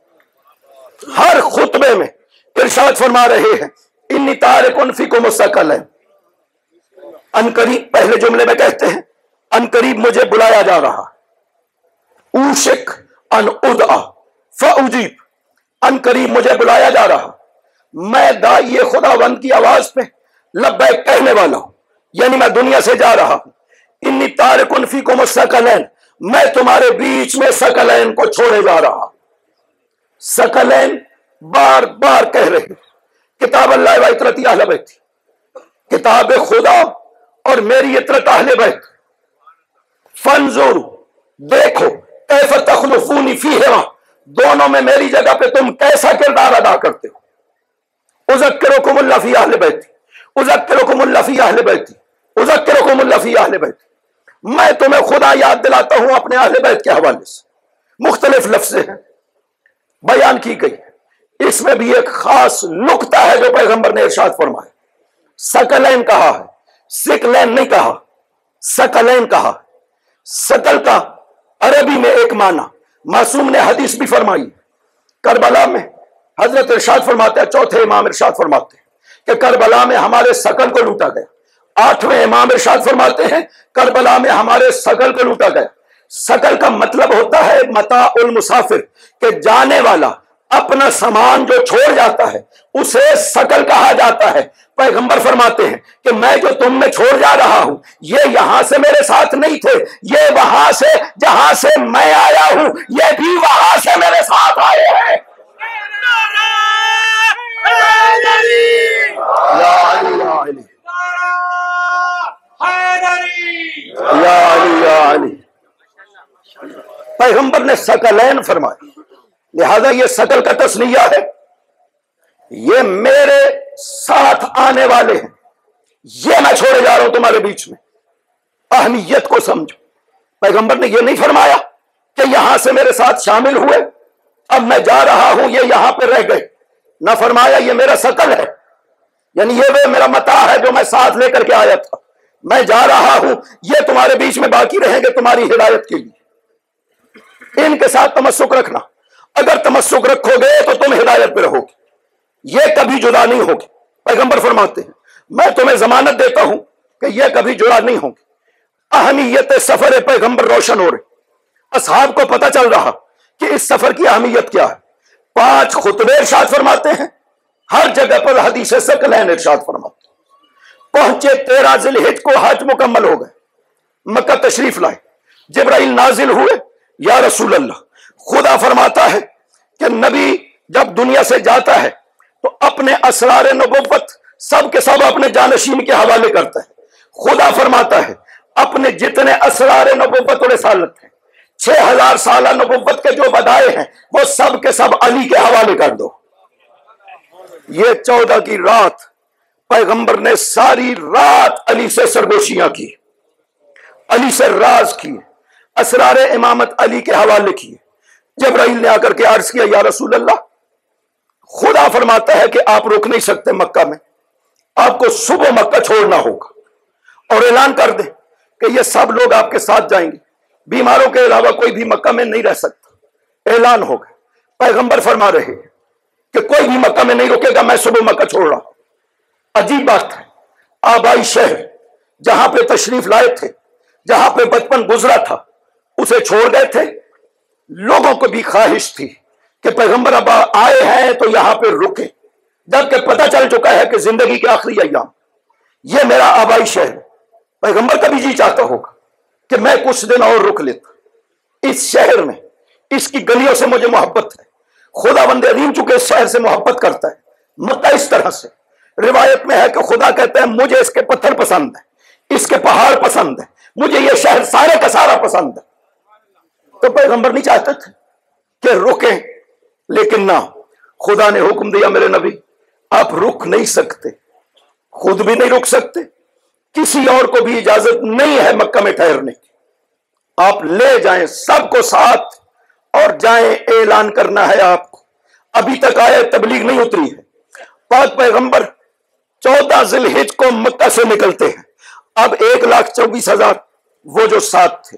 ہر خطبے میں ارشاد فرما رہے ہیں انی تارکن فیکم الثقلین، ان قریب پہلے جملے میں کہتے ہیں ان قریب مجھے بلایا جا رہا، اوشک ان ادعا فاجیب، ان قریب مجھے بلایا جا رہا، میں داعی خداوند کی آواز پہ لبیک کہنے والا ہوں، یعنی میں دنیا سے جا رہا ہوں۔ انی تارکن فیکم الثقلین، میں تمہارے بیچ میں ثقلین کو چھوڑے جا رہا۔ ثقلین بار بار کہہ رہے، کتاب اللہ و اطرت اہل بیت، کتاب خدا اور میری اطرت اہل بیت، فانظر دیکھو کیف تخلفونی فیہما، دونوں میں میری جگہ پہ تم کیسا کردار ادا کرتے ہو۔ اذکرکم اللہ فی اہل بیت، اذکرکم اللہ فی اہل بیت، اذکرکم اللہ فی اہل بیت، میں تمہیں خدا یاد دلاتا ہوں اپنے اہل بیت کے حوالے سے۔ مختلف لفظیں ہیں بیان کی گئی، اس میں بھی ایک خاص نقطہ ہے جو پیغمبر نے ارشاد فرمایا۔ ثقلین کہا ہے، ثقلین نہیں کہا، ثقلین کہا۔ ثقل کا عربی میں ایک معنی معصوم نے حدیث بھی فرمائی۔ کربلا میں حضرت ارشاد فرماتے ہیں، چوتھے امام ارشاد فرماتے ہیں کہ کربلا میں ہمارے ثقل کو لوٹا گیا۔ آٹھویں امام ارشاد فرماتے ہیں کربلا میں ہمارے ثقل کو لوٹا گیا۔ ثقل کا مطلب ہوتا ہے متاع المسافر، کہ جانے والا اپنا سامان جو چھوڑ جاتا ہے اسے ثقل کہا جاتا ہے۔ پیغمبر فرماتے ہیں کہ میں جو تم میں چھوڑ جا رہا ہوں یہ یہاں سے میرے ساتھ نہیں تھے، یہ وہاں سے جہاں سے میں آیا ہوں یہ بھی وہاں سے میرے ساتھ آئے ہیں۔ یا علی یا علی یا علی یا علی۔ پیغمبر نے ثقلین فرمایا، لہذا یہ ثقل کا تسنیہ ہے، یہ میرے ساتھ آنے والے ہیں، یہ میں چھوڑے جا رہا ہوں تمہارے بیچ میں۔ اہمیت کو سمجھو، پیغمبر نے یہ نہیں فرمایا کہ یہاں سے میرے ساتھ شامل ہوئے اب میں جا رہا ہوں یہ یہاں پہ رہ گئے، نہ فرمایا یہ میرا ثقل ہے، یعنی یہ وہ میرا متاع ہے جو میں ساتھ لے کر کے آیا تھا، میں جا رہا ہوں یہ تمہارے بیچ میں باقی رہیں گے تمہاری ہدایت کے لیے، ان کے ساتھ تمسک رکھنا، اگر تمسک رکھو گے تو تم ہدایت پہ رہو گے، یہ کبھی جدا نہیں ہوگی۔ پیغمبر فرماتے ہیں میں تمہیں ضمانت دیتا ہوں کہ یہ کبھی جدا نہیں ہوں گے۔ اہمیت سفر پیغمبر روشن ہو رہی، اصحاب کو پتہ چل رہا کہ اس سفر کی اہمیت کیا ہے۔ پانچ خطبے ارشاد فرماتے ہیں، ہر جگہ پر حدیث ثقلین ارشاد فرماتے ہیں۔ پہنچے تیرہ ذی الحج کو حج مکمل ہو گئے، مکہ تشریف لائے، جبرائیل نازل ہوئے، یا رسول اللہ خدا فرماتا ہے کہ نبی جب دنیا سے جاتا ہے تو اپنے اسرار نبوت سب کے سب اپنے جانشین کے حوالے کرتا ہے۔ خدا فرماتا ہے اپنے جتنے اسرار نبوت اور رسالت ہیں، چھ ہزار سالہ نبوت کے جو بدائے ہیں وہ سب کے سب علی کے حوالے کر دو۔ یہ چودہ کی رات پیغمبر نے ساری رات علی سے سرگوشیاں کی، علی سے راز کیے، اسرار امامت علی کے حوالے کیے۔ جبرائیل نے آ کر کے عرض کیا یا رسول اللہ خدا فرماتا ہے کہ آپ رک نہیں سکتے مکہ میں، آپ کو صبح مکہ چھوڑنا ہوگا، اور اعلان کر دیں کہ یہ سب لوگ آپ کے ساتھ جائیں گے، بیماروں کے علاوہ کوئی بھی مکہ میں نہیں رہ سکتا۔ اعلان ہو گیا، پیغمبر فرما رہے ہیں کہ کوئی بھی مکہ میں نہیں رکے گا، میں صبح مکہ چھوڑ رہا ہوں۔ عجیب بات ہے، آبائی شہر جہاں پہ تشریف لائے تھے، جہاں پہ بچپن گزرا تھا، اسے چھوڑ گئے تھے۔ لوگوں کو بھی خواہش تھی کہ پیغمبر اب آئے ہیں تو یہاں پہ رکے، جبکہ پتہ چل چکا ہے کہ زندگی کے آخری ایام یہ میرا آبائی شہر ہے۔ پیغمبر کا بھی جی چاہتا ہوگا کہ میں کچھ دن اور رک لیتا اس شہر میں، اس کی گلیوں سے مجھے محبت ہے۔ خدا بند عظیم چونکہ اس شہر سے محبت کرتا ہے، مکہ اس طرح سے روایت میں ہے کہ خدا کہتا ہے مجھے اس کے پتھر پسند ہے، اس کے پہاڑ پسند ہے، مجھے یہ شہر سارے کا سارا پسند ہے۔ تو پیغمبر نہیں چاہتے تھے کہ رکیں، لیکن نہ، خدا نے حکم دیا میرے نبی آپ رک نہیں سکتے، خود بھی نہیں رک سکتے، کسی اور کو بھی اجازت نہیں ہے مکہ میں ٹھہرنے کی، آپ لے جائیں سب کو ساتھ اور جائیں، اعلان کرنا ہے آپ کو۔ ابھی تک آئے تبلیغ نہیں اتری ہے، پاک پیغمبر چودہ ذی الحج کو مکہ سے نکلتے ہیں، اب ایک لاکھ چوبیس ہزار وہ جو ساتھ تھے،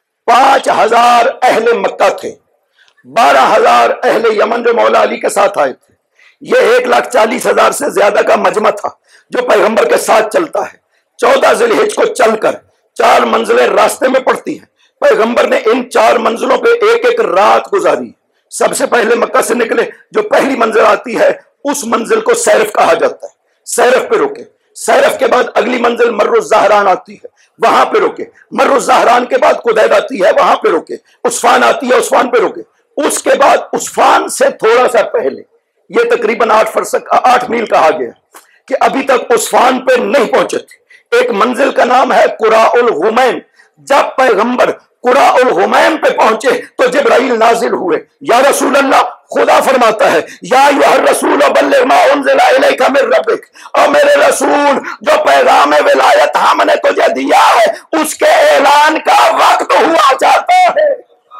پانچ ہزار اہل مکہ تھے، بارہ ہزار اہل یمن جو مولا علی کے ساتھ آئے تھے، یہ ایک لاکھ چالیس ہزار سے زیادہ کا مجمع تھا جو پیغمبر کے ساتھ چلتا ہے۔ چودہ ذی الحج کو چل کر چار منزلیں راستے میں پڑتی ہیں، پیغمبر نے ان چار منزلوں پہ ایک ایک رات گزاری۔ سب سے پہلے مکہ سے نکلے، جو پہلی منزل آتی ہے اس منزل کو سیرف کہا جاتا ہے، سیرف پہ رکے، سیرف کے بعد اگلی منزل مر الزہران آتی ہے، وہاں پہ رکے، مر الزہران کے بعد قدید آتی ہے، وہاں پہ رکے، عسفان آتی ہے، عسفان پہ رکے، اس کے بعد عسفان سے تھوڑا سا پہلے، یہ تقریباً آٹھ فرسخ آٹھ میل کہا گیا کہ ابھی تک عسفان پہ نہیں پہنچے تھے۔ ایک منزل کا نام ہے قراء الغمیم، جب پیغمبر قراء الغمیم پہ پہنچے تو جبرائیل نازل ہوئے، یا رسول اللہ خدا فرماتا ہے یا ایھا الرسول بلغ ما انزل الیک من ربک، اور میرے رسول جو پیغام ولایت ہم نے تجھے دیا ہے اس کے اعلان کا وقت ہوا جاتا ہے۔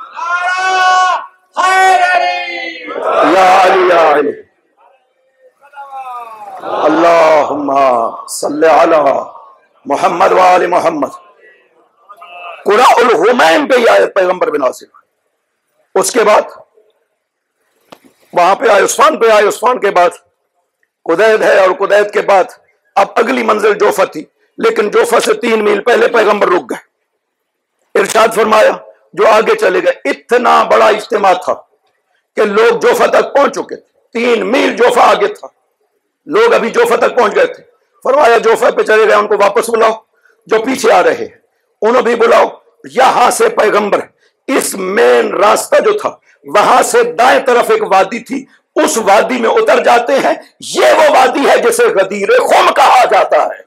یا علی یا علی اللہم صلی علی محمد و آل محمد۔ قراء الغمیم پہ یہ آیت پیغمبر بن نازل ہوئی، اس کے بعد وہاں پہ آئے، عسفان پہ آئے، عسفان کے بعد قدید ہے، اور قدید کے بعد اب اگلی منزل جوفہ تھی، لیکن جوفہ سے تین میل پہلے پیغمبر رک گئے۔ ارشاد فرمایا جو آگے چلے گئے، اتنا بڑا اجتماع تھا کہ لوگ جوفہ تک پہنچ چکے تھے، تین میل جوفہ آگے تھا، لوگ ابھی جوفہ تک پہنچ گئے تھے۔ فرمایا جوفہ پہ چلے گئے، ان کو واپس بلاؤ جو پیچھے آ رہے ہیں، انہوں بھی بلاؤ۔ یہاں سے پیغمبر اس مین راستہ جو تھا وہاں سے دائیں طرف ایک وادی تھی، اس وادی میں اتر جاتے ہیں، یہ وہ وادی ہے جسے غدیر خم کہا جاتا ہے۔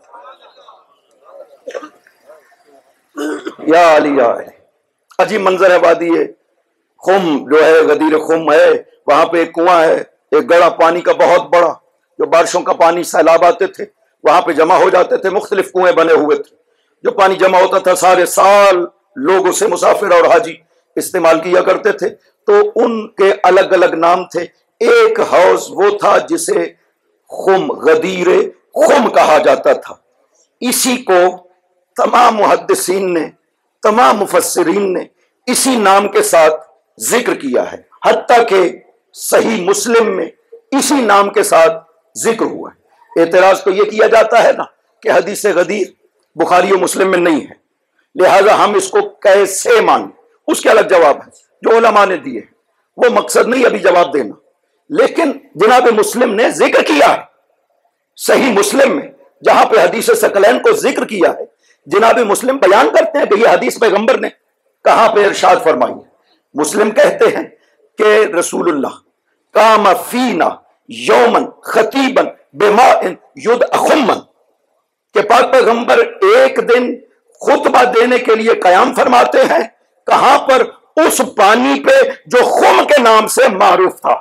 یا علی یا علی، عجیب منظر ہے وادی ہے خم جو ہے، غدیر خم ہے، وہاں پہ ایک کنواں ہے، ایک گڑھا پانی کا بہت بڑا، جو بارشوں کا پانی سیلاب آتے تھے وہاں پہ جمع ہو جاتے تھے، مختلف کنویں بنے ہوئے تھے، جو پانی جمع ہوتا تھا سارے سال لوگ اسے مسافر اور حاجی استعمال کیا کرتے تھے، تو ان کے الگ الگ نام تھے۔ ایک حوض وہ تھا جسے خم غدیر خم کہا جاتا تھا، اسی کو تمام محدثین نے، تمام مفسرین نے اسی نام کے ساتھ ذکر کیا ہے، حتیٰ کہ صحیح مسلم میں اسی نام کے ساتھ ذکر ہوا ہے۔ اعتراض تو یہ کیا جاتا ہے نا کہ حدیث غدیر بخاری و مسلم میں نہیں ہے، لہذا ہم اس کو کیسے مانیں؟ اس کے الگ جواب ہے جو علماء نے دیے، وہ مقصد نہیں ابھی جواب دینا، لیکن جناب مسلم نے ذکر کیا ہے، صحیح مسلم میں جہاں پہ حدیث ثقلین کو ذکر کیا ہے، جناب مسلم بیان کرتے ہیں کہ یہ حدیث پیغمبر نے کہاں پہ ارشاد فرمائی ہے۔ مسلم کہتے ہیں کہ رسول اللہ قام فینا یومن خطیبا بماء یدع خمن، کہ پاک پیغمبر ایک دن خطبہ دینے کے لیے قیام فرماتے ہیں، کہاں پر؟ اس پانی پہ جو خم کے نام سے معروف تھا،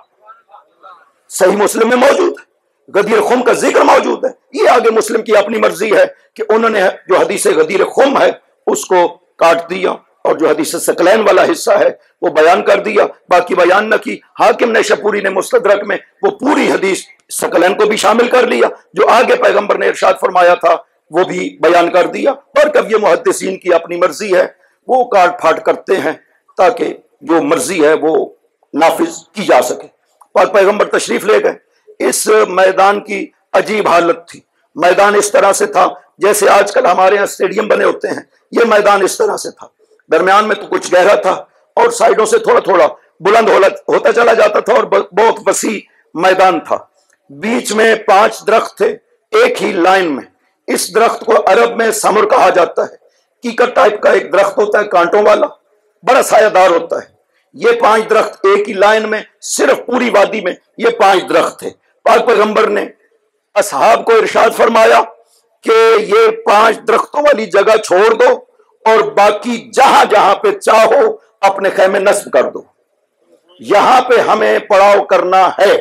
صحیح مسلم میں موجود ہے، غدیر خم کا ذکر موجود ہے۔ یہ آگے مسلم کی اپنی مرضی ہے کہ انہوں نے جو حدیث غدیر خم ہے اس کو کاٹ دیا اور جو حدیث ثقلین والا حصہ ہے وہ بیان کر دیا، باقی بیان نہ کی۔ حاکم نیشاپوری نے مستدرک میں وہ پوری حدیث ثقلین کو بھی شامل کر لیا، جو آگے پیغمبر نے ارشاد فرمایا تھا وہ بھی بیان کر دیا، اور کب یہ محدثین کی اپنی مرضی ہے، وہ کاٹ پھاٹ کرتے ہیں تاکہ جو مرضی ہے وہ نافذ کی جا سکے۔ پاک پیغمبر تشریف لے گئے، اس میدان کی عجیب حالت تھی، میدان اس طرح سے تھا جیسے آج کل ہمارے یہاں اسٹیڈیم بنے ہوتے ہیں، یہ میدان اس طرح سے تھا، درمیان میں تو کچھ گہرا تھا اور سائڈوں سے تھوڑا تھوڑا بلند ہوتا چلا جاتا تھا، اور بہت وسیع میدان تھا۔ بیچ میں پانچ درخت تھے ایک ہی لائن میں، اس درخت کو عرب میں سمر کہا جاتا ہے، کیکر ٹائپ کا ایک درخت ہوتا ہے کانٹوں والا، بڑا سایہ دار ہوتا ہے۔ یہ پانچ درخت ایک ہی لائن میں، صرف پوری وادی میں یہ پانچ درخت تھے۔ پاک پیغمبر نے اصحاب کو ارشاد فرمایا کہ یہ پانچ درختوں والی جگہ چھوڑ دو اور باقی جہاں جہاں پہ چاہو اپنے خیمے نصب کر دو، یہاں پہ ہمیں پڑاؤ کرنا ہے۔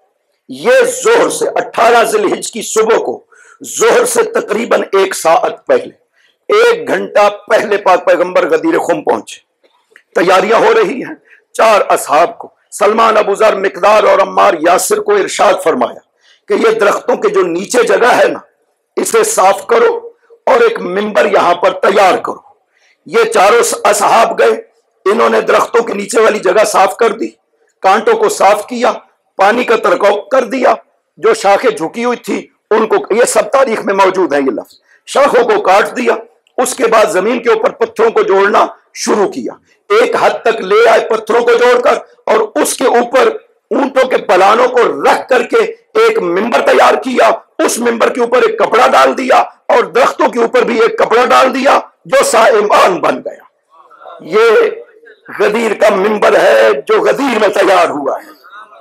یہ ظہر سے اٹھارہ ذی الحجہ کی صبح کو، ظہر سے تقریباً ایک ساعت پہلے، ایک گھنٹہ پہلے پاک پیغمبر غدیر خم پہنچے، تیاریاں ہو رہی ہیں۔ چار اصحاب کو، سلمان، ابو ذر، مقدار اور عمار یاسر کو ارشاد فرمایا کہ یہ درختوں کے جو نیچے جگہ ہے نا اسے صاف کرو اور ایک منبر یہاں پر تیار کرو۔ یہ چاروں اصحاب گئے، انہوں نے درختوں کے نیچے والی جگہ صاف کر دی، کانٹوں کو صاف کیا، پانی کا ترکاؤ کر دیا، جو شاخیں جھکی ہوئی تھی ان کو، یہ سب تاریخ میں موجود ہے یہ لفظ، شاخوں کو کاٹ دیا۔ اس کے بعد زمین کے اوپر پتھروں کو جوڑنا شروع کیا، ایک حد تک لے آئے پتھروں کو جوڑ کر، اور اس کے اوپر اونٹوں کے پلانوں کو رکھ کر کے ایک منبر تیار کیا، اس منبر کے اوپر ایک کپڑا ڈال دیا اور درختوں کے اوپر بھی ایک کپڑا ڈال دیا جو سائمان بن گیا۔ یہ غدیر کا منبر ہے جو غدیر میں تیار ہوا ہے۔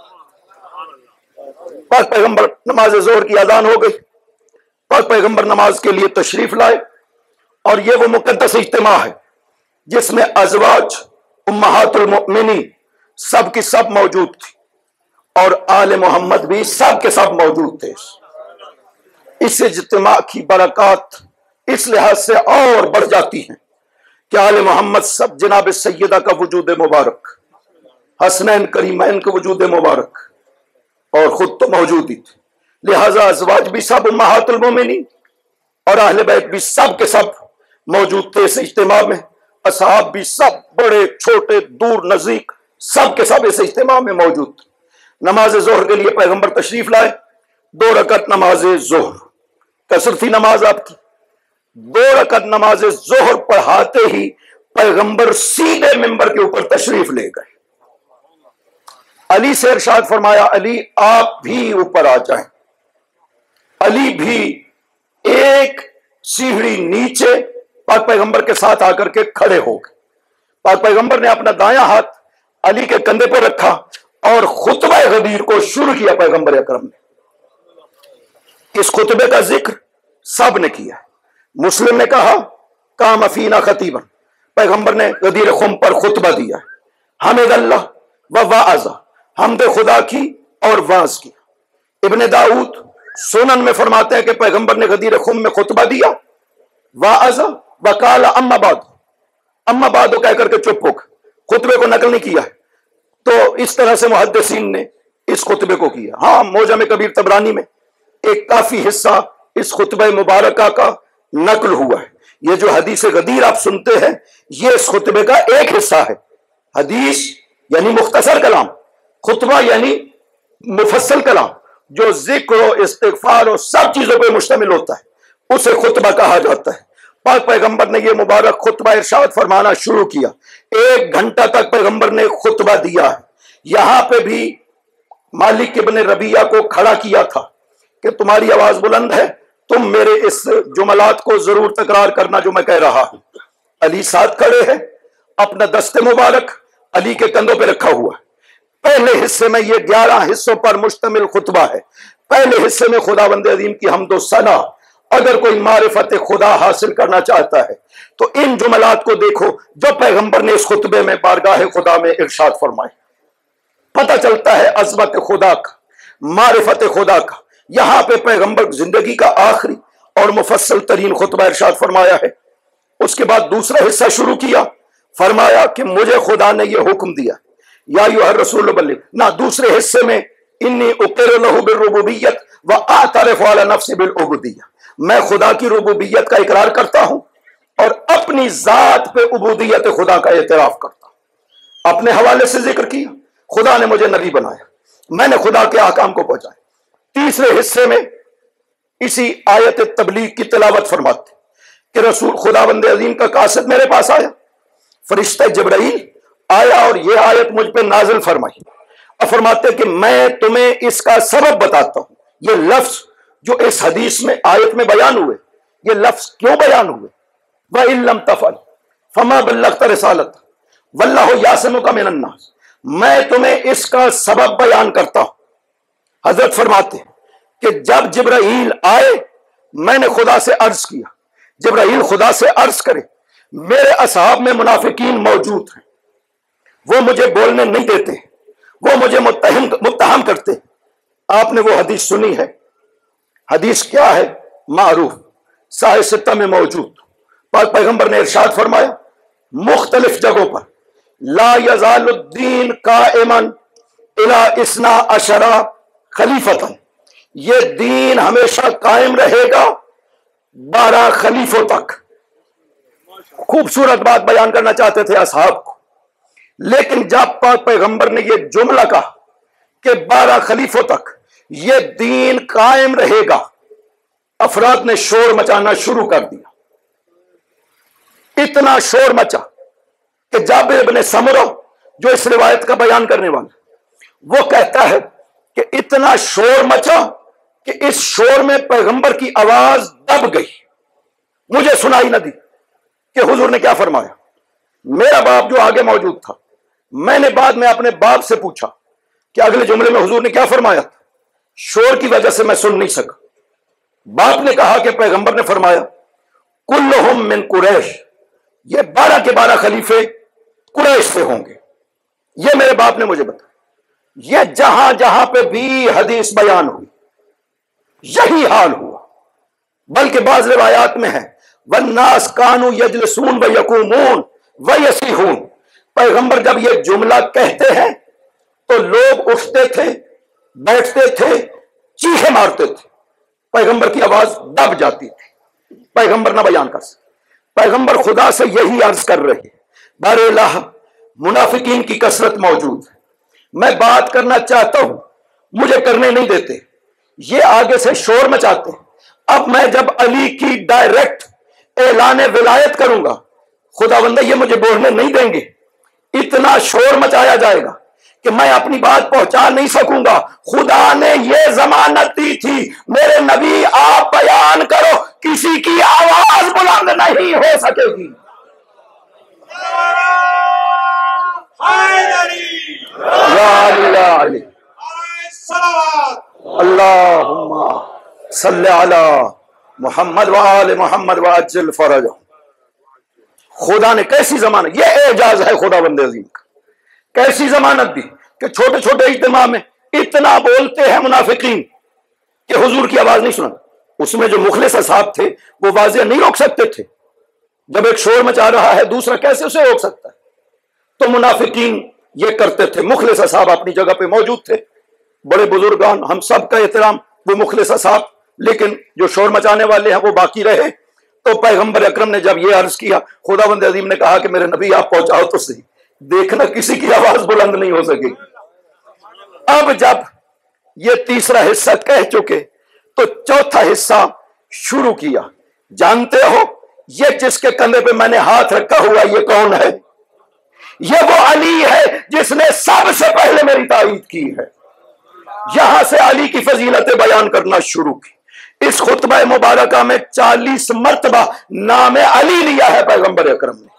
پاک پیغمبر نماز ظہر کی اذان ہو گئی، پاک پیغمبر نماز کے لیے تشریف لائے، اور یہ وہ مقدس اجتماع ہے جس میں ازواج امہات المؤمنین سب کی سب موجود تھی، اور آل محمد بھی سب کے سب موجود تھے۔ اس اجتماع کی برکات اس لحاظ سے اور بڑھ جاتی ہیں کہ آل محمد سب جناب سیدہ کا وجود مبارک، حسنین کریمین کا وجود مبارک، اور خود تو موجود ہی تھے، لہذا ازواج بھی سب امہات المومنین اور اہل بیت بھی سب کے سب موجود تھے اس اجتماع میں۔ اصحاب بھی سب بڑے چھوٹے دور نزدیک سب کے سب اس اجتماع میں موجود تھے۔ نماز ظہر کے لیے پیغمبر تشریف لائے، دو رکعت نماز ظہر، قصر تھی نماز آپ کی، دو رکعت نماز ظہر پڑھاتے ہی پیغمبر سیدھے منبر کے اوپر تشریف لے گئے۔ علی سے ارشاد فرمایا علی آپ بھی اوپر آ جائیں. علی بھی ایک سیڑھی نیچے پاک پیغمبر کے ساتھ آ کر کے کھڑے ہو گئے. پاک پیغمبر نے اپنا دایاں ہاتھ علی کے کندھے پہ رکھا اور خطبہ غدیر کو شروع کیا. پیغمبر اکرم نے اس خطبے کا ذکر سب نے کیا. مسلم نے کہا قام فینا خطیبا، پیغمبر نے غدیر خم پر خطبہ دیا. حمد اللہ و وعظ، حمد خدا کی اور واعظ کیا. ابن داؤد سنن میں فرماتے ہیں کہ پیغمبر نے غدیر خم میں خطبہ دیا، واعظ وقال اما بعد، اما بعد کہہ کر کے چپ ہو گئے، خطبے کو نقل نہیں کیا. تو اس طرح سے محدثین نے اس خطبے کو کیا. ہاں معجم کبیر طبرانی میں ایک کافی حصہ اس خطبہ مبارکہ کا نقل ہوا ہے. یہ جو حدیث غدیر آپ سنتے ہیں یہ اس خطبے کا ایک حصہ ہے. حدیث یعنی مختصر کلام، خطبہ یعنی مفصل کلام جو ذکر و استغفار و سب چیزوں پہ مشتمل ہوتا ہے، اسے خطبہ کہا جاتا ہے. پاک پیغمبر نے یہ مبارک خطبہ ارشاد فرمانا شروع کیا. ایک گھنٹہ تک پیغمبر نے خطبہ دیا ہے. یہاں پہ بھی مالک ابن ربیعہ کو کھڑا کیا تھا کہ تمہاری آواز بلند ہے، تم میرے اس جملات کو ضرور تکرار کرنا جو میں کہہ رہا ہوں. علی ساتھ کھڑے ہیں، اپنا دست مبارک علی کے کندھوں پہ رکھا ہوا ہے. پہلے حصے میں یہ گیارہ حصوں پر مشتمل خطبہ ہے. پہلے حصے میں خداوند عظیم کی حمد و ثنا. اگر کوئی معرفت خدا حاصل کرنا چاہتا ہے تو ان جملات کو دیکھو جو پیغمبر نے اس خطبے میں بارگاہ خدا میں ارشاد فرمائے. پتہ چلتا ہے عظمت خدا کا، معرفت خدا کا. یہاں پہ پیغمبر زندگی کا آخری اور مفصل ترین خطبہ ارشاد فرمایا ہے. اس کے بعد دوسرا حصہ شروع کیا، فرمایا کہ مجھے خدا نے یہ حکم دیا یا ایھا الرسول بلغ. نہ دوسرے حصے میں انی اقر لہ بالربوبیت واعترف علی نفسی بالعبودیہ، میں خدا کی ربوبیت کا اقرار کرتا ہوں اور اپنی ذات پہ عبودیت خدا کا اعتراف کرتا ہوں. اپنے حوالے سے ذکر کیا، خدا نے مجھے نبی بنایا، میں نے خدا کے احکام کو پہنچایا. تیسرے حصے میں اسی آیت تبلیغ کی تلاوت فرماتے کہ رسول خداوند عظیم کا قاصد میرے پاس آیا، فرشتہ جبرائیل آیا اور یہ آیت مجھ پہ نازل فرمائی اور فرماتے کہ میں تمہیں اس کا سبب بتاتا ہوں. یہ لفظ جو اس حدیث میں آیت میں بیان ہوئے، یہ لفظ کیوں بیان ہوئے؟ وَإِن لَمْ تَفْعَلْ فَمَا بَلَّغْتَ رِسَالَتَهُ وَاللَّهُ يَعْصِمُكَ مِنَ النَّاسِ. میں تمہیں اس کا سبب بیان کرتا ہوں. حضرت فرماتے ہیں کہ جب جبرائیل آئے میں نے خدا سے عرض کیا، جبرائیل خدا سے عرض کرے میرے اصحاب میں منافقین موجود ہیں، وہ مجھے بولنے نہیں دیتے، وہ مجھے متہم متہم کرتے. آپ نے وہ حدیث سنی ہے، حدیث کیا ہے؟ معروف، صحیح ستہ میں موجود. پاک پیغمبر نے ارشاد فرمایا مختلف جگہوں پر لا یزال الدین قائما الی اثنا عشر خلیفۃ، یہ دین ہمیشہ قائم رہے گا بارہ خلیفوں تک. خوبصورت بات بیان کرنا چاہتے تھے اصحاب کو، لیکن جب پاک پیغمبر نے یہ جملہ کہا کہ بارہ خلیفوں تک یہ دین قائم رہے گا، افراد نے شور مچانا شروع کر دیا. اتنا شور مچا کہ جابر ابن سمرہ جو اس روایت کا بیان کرنے والا، وہ کہتا ہے کہ اتنا شور مچا کہ اس شور میں پیغمبر کی آواز دب گئی، مجھے سنائی نہ دی کہ حضور نے کیا فرمایا. میرا باپ جو آگے موجود تھا، میں نے بعد میں اپنے باپ سے پوچھا کہ اگلے جملے میں حضور نے کیا فرمایا تھا. شور کی وجہ سے میں سن نہیں سکا. باپ نے کہا کہ پیغمبر نے فرمایا کلہم من قریش، یہ بارہ کے بارہ خلیفے قریش سے ہوں گے. یہ میرے باپ نے مجھے بتایا. یہ جہاں جہاں پہ بھی حدیث بیان ہوئی یہی حال ہوا. بلکہ بعض روایات میں ہے والناس کانوا یجلسون ویقومون ویصیحون، پیغمبر جب یہ جملہ کہتے ہیں تو لوگ اٹھتے تھے، بیٹھتے تھے، چیخے مارتے تھے، پیغمبر کی آواز دب جاتی تھی، پیغمبر نہ بیان کر سکتے. پیغمبر خدا سے یہی عرض کر رہے بار الہ منافقین کی کثرت موجود ہے، میں بات کرنا چاہتا ہوں مجھے کرنے نہیں دیتے، یہ آگے سے شور مچاتے ہیں. اب میں جب علی کی ڈائریکٹ اعلان ولایت کروں گا خداوند یہ مجھے بولنے نہیں دیں گے. اتنا شور مچایا جائے گا کہ میں اپنی بات پہنچا نہیں سکوں گا، خدا نے یہ ضمانت دی تھی میرے نبی آپ بیان کرو، کسی کی آواز بلند نہیں ہو سکے گی۔ یا علی اللہم صلی علی محمد وآل محمد وعجل فرجہ۔ خدا نے کیسی ضمانت، یہ اعجاز ہے خدا بند عظیم کا، کیسی ضمانت دی کہ چھوٹے چھوٹے اجتماع میں اتنا بولتے ہیں منافقین کہ حضور کی آواز نہیں سنا۔ اس میں جو مخلص اصحاب تھے وہ واضح نہیں روک سکتے تھے، جب ایک شور مچا رہا ہے دوسرا کیسے اسے روک سکتا ہے؟ تو منافقین یہ کرتے تھے، مخلص اصحاب اپنی جگہ پہ موجود تھے، بڑے بزرگان، ہم سب کا احترام، وہ مخلص اصحاب، لیکن جو شور مچانے والے ہیں وہ باقی رہے۔ تو پیغمبر اکرم نے جب یہ عرض کیا، خدا بند عظیم نے کہا کہ میرے نبی آپ پہنچاؤ تو صحیح، دیکھنا کسی کی آواز بلند نہیں ہو سکے گی۔ اب جب یہ تیسرا حصہ کہہ چکے تو چوتھا حصہ شروع کیا۔ جانتے ہو یہ جس کے کندھے پہ میں نے ہاتھ رکھا ہوا یہ کون ہے؟ یہ وہ علی ہے جس نے سب سے پہلے میری تائید کی ہے۔ یہاں سے علی کی فضیلتیں بیان کرنا شروع کی۔ اس خطبہ مبارکہ میں چالیس مرتبہ نام علی لیا ہے پیغمبر اکرم نے،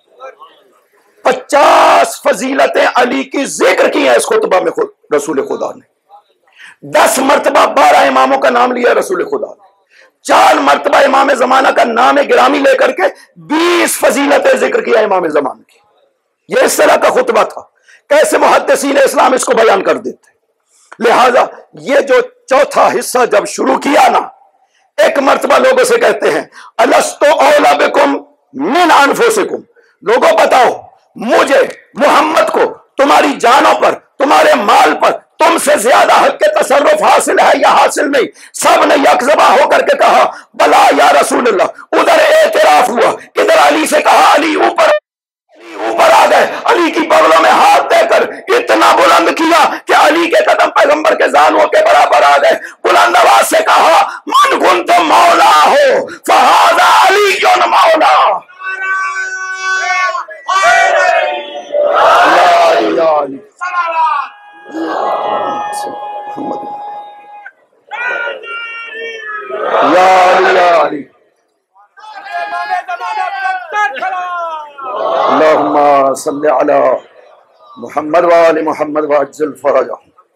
پچاس فضیلتیں علی کی ذکر کی ہیں اس خطبہ میں رسول خدا نے، دس مرتبہ بارہ اماموں کا نام لیا رسول خدا نے، چار مرتبہ امام زمانہ کا نام گرامی لے کر کے بیس فضیلتیں ذکر کیا امام زمانہ کی۔ یہ اس طرح کا خطبہ تھا، کیسے محدثین اسلام اس کو بیان کر دیتے۔ لہذا یہ جو چوتھا حصہ جب شروع کیا نا، ایک مرتبہ لوگوں سے کہتے ہیں الست اولی بکم من انفسکم، لوگوں بتاؤ مجھے محمد کو تمہاری جانوں پر، تمہارے مال پر تم سے زیادہ حق کے تصرف حاصل ہے یا حاصل نہیں؟ سب نے یکزبا ہو کر کے کہا بلا یا رسول اللہ۔ ادھر اعتراف ہوا، ادھر علی سے کہا علی اوپر اوپر آ گئے، علی کی بغلوں میں ہاتھ دے کر اتنا بلند کیا کہ علی کے قدم پیغمبر کے زانوں کے برابر آ گئے۔ بلند آواز سے کہا من کنت مولا ہو فہذا علی کیوں مولا۔ یا علی اللہم صلی علی محمد وآل محمد وعجل فرجہ۔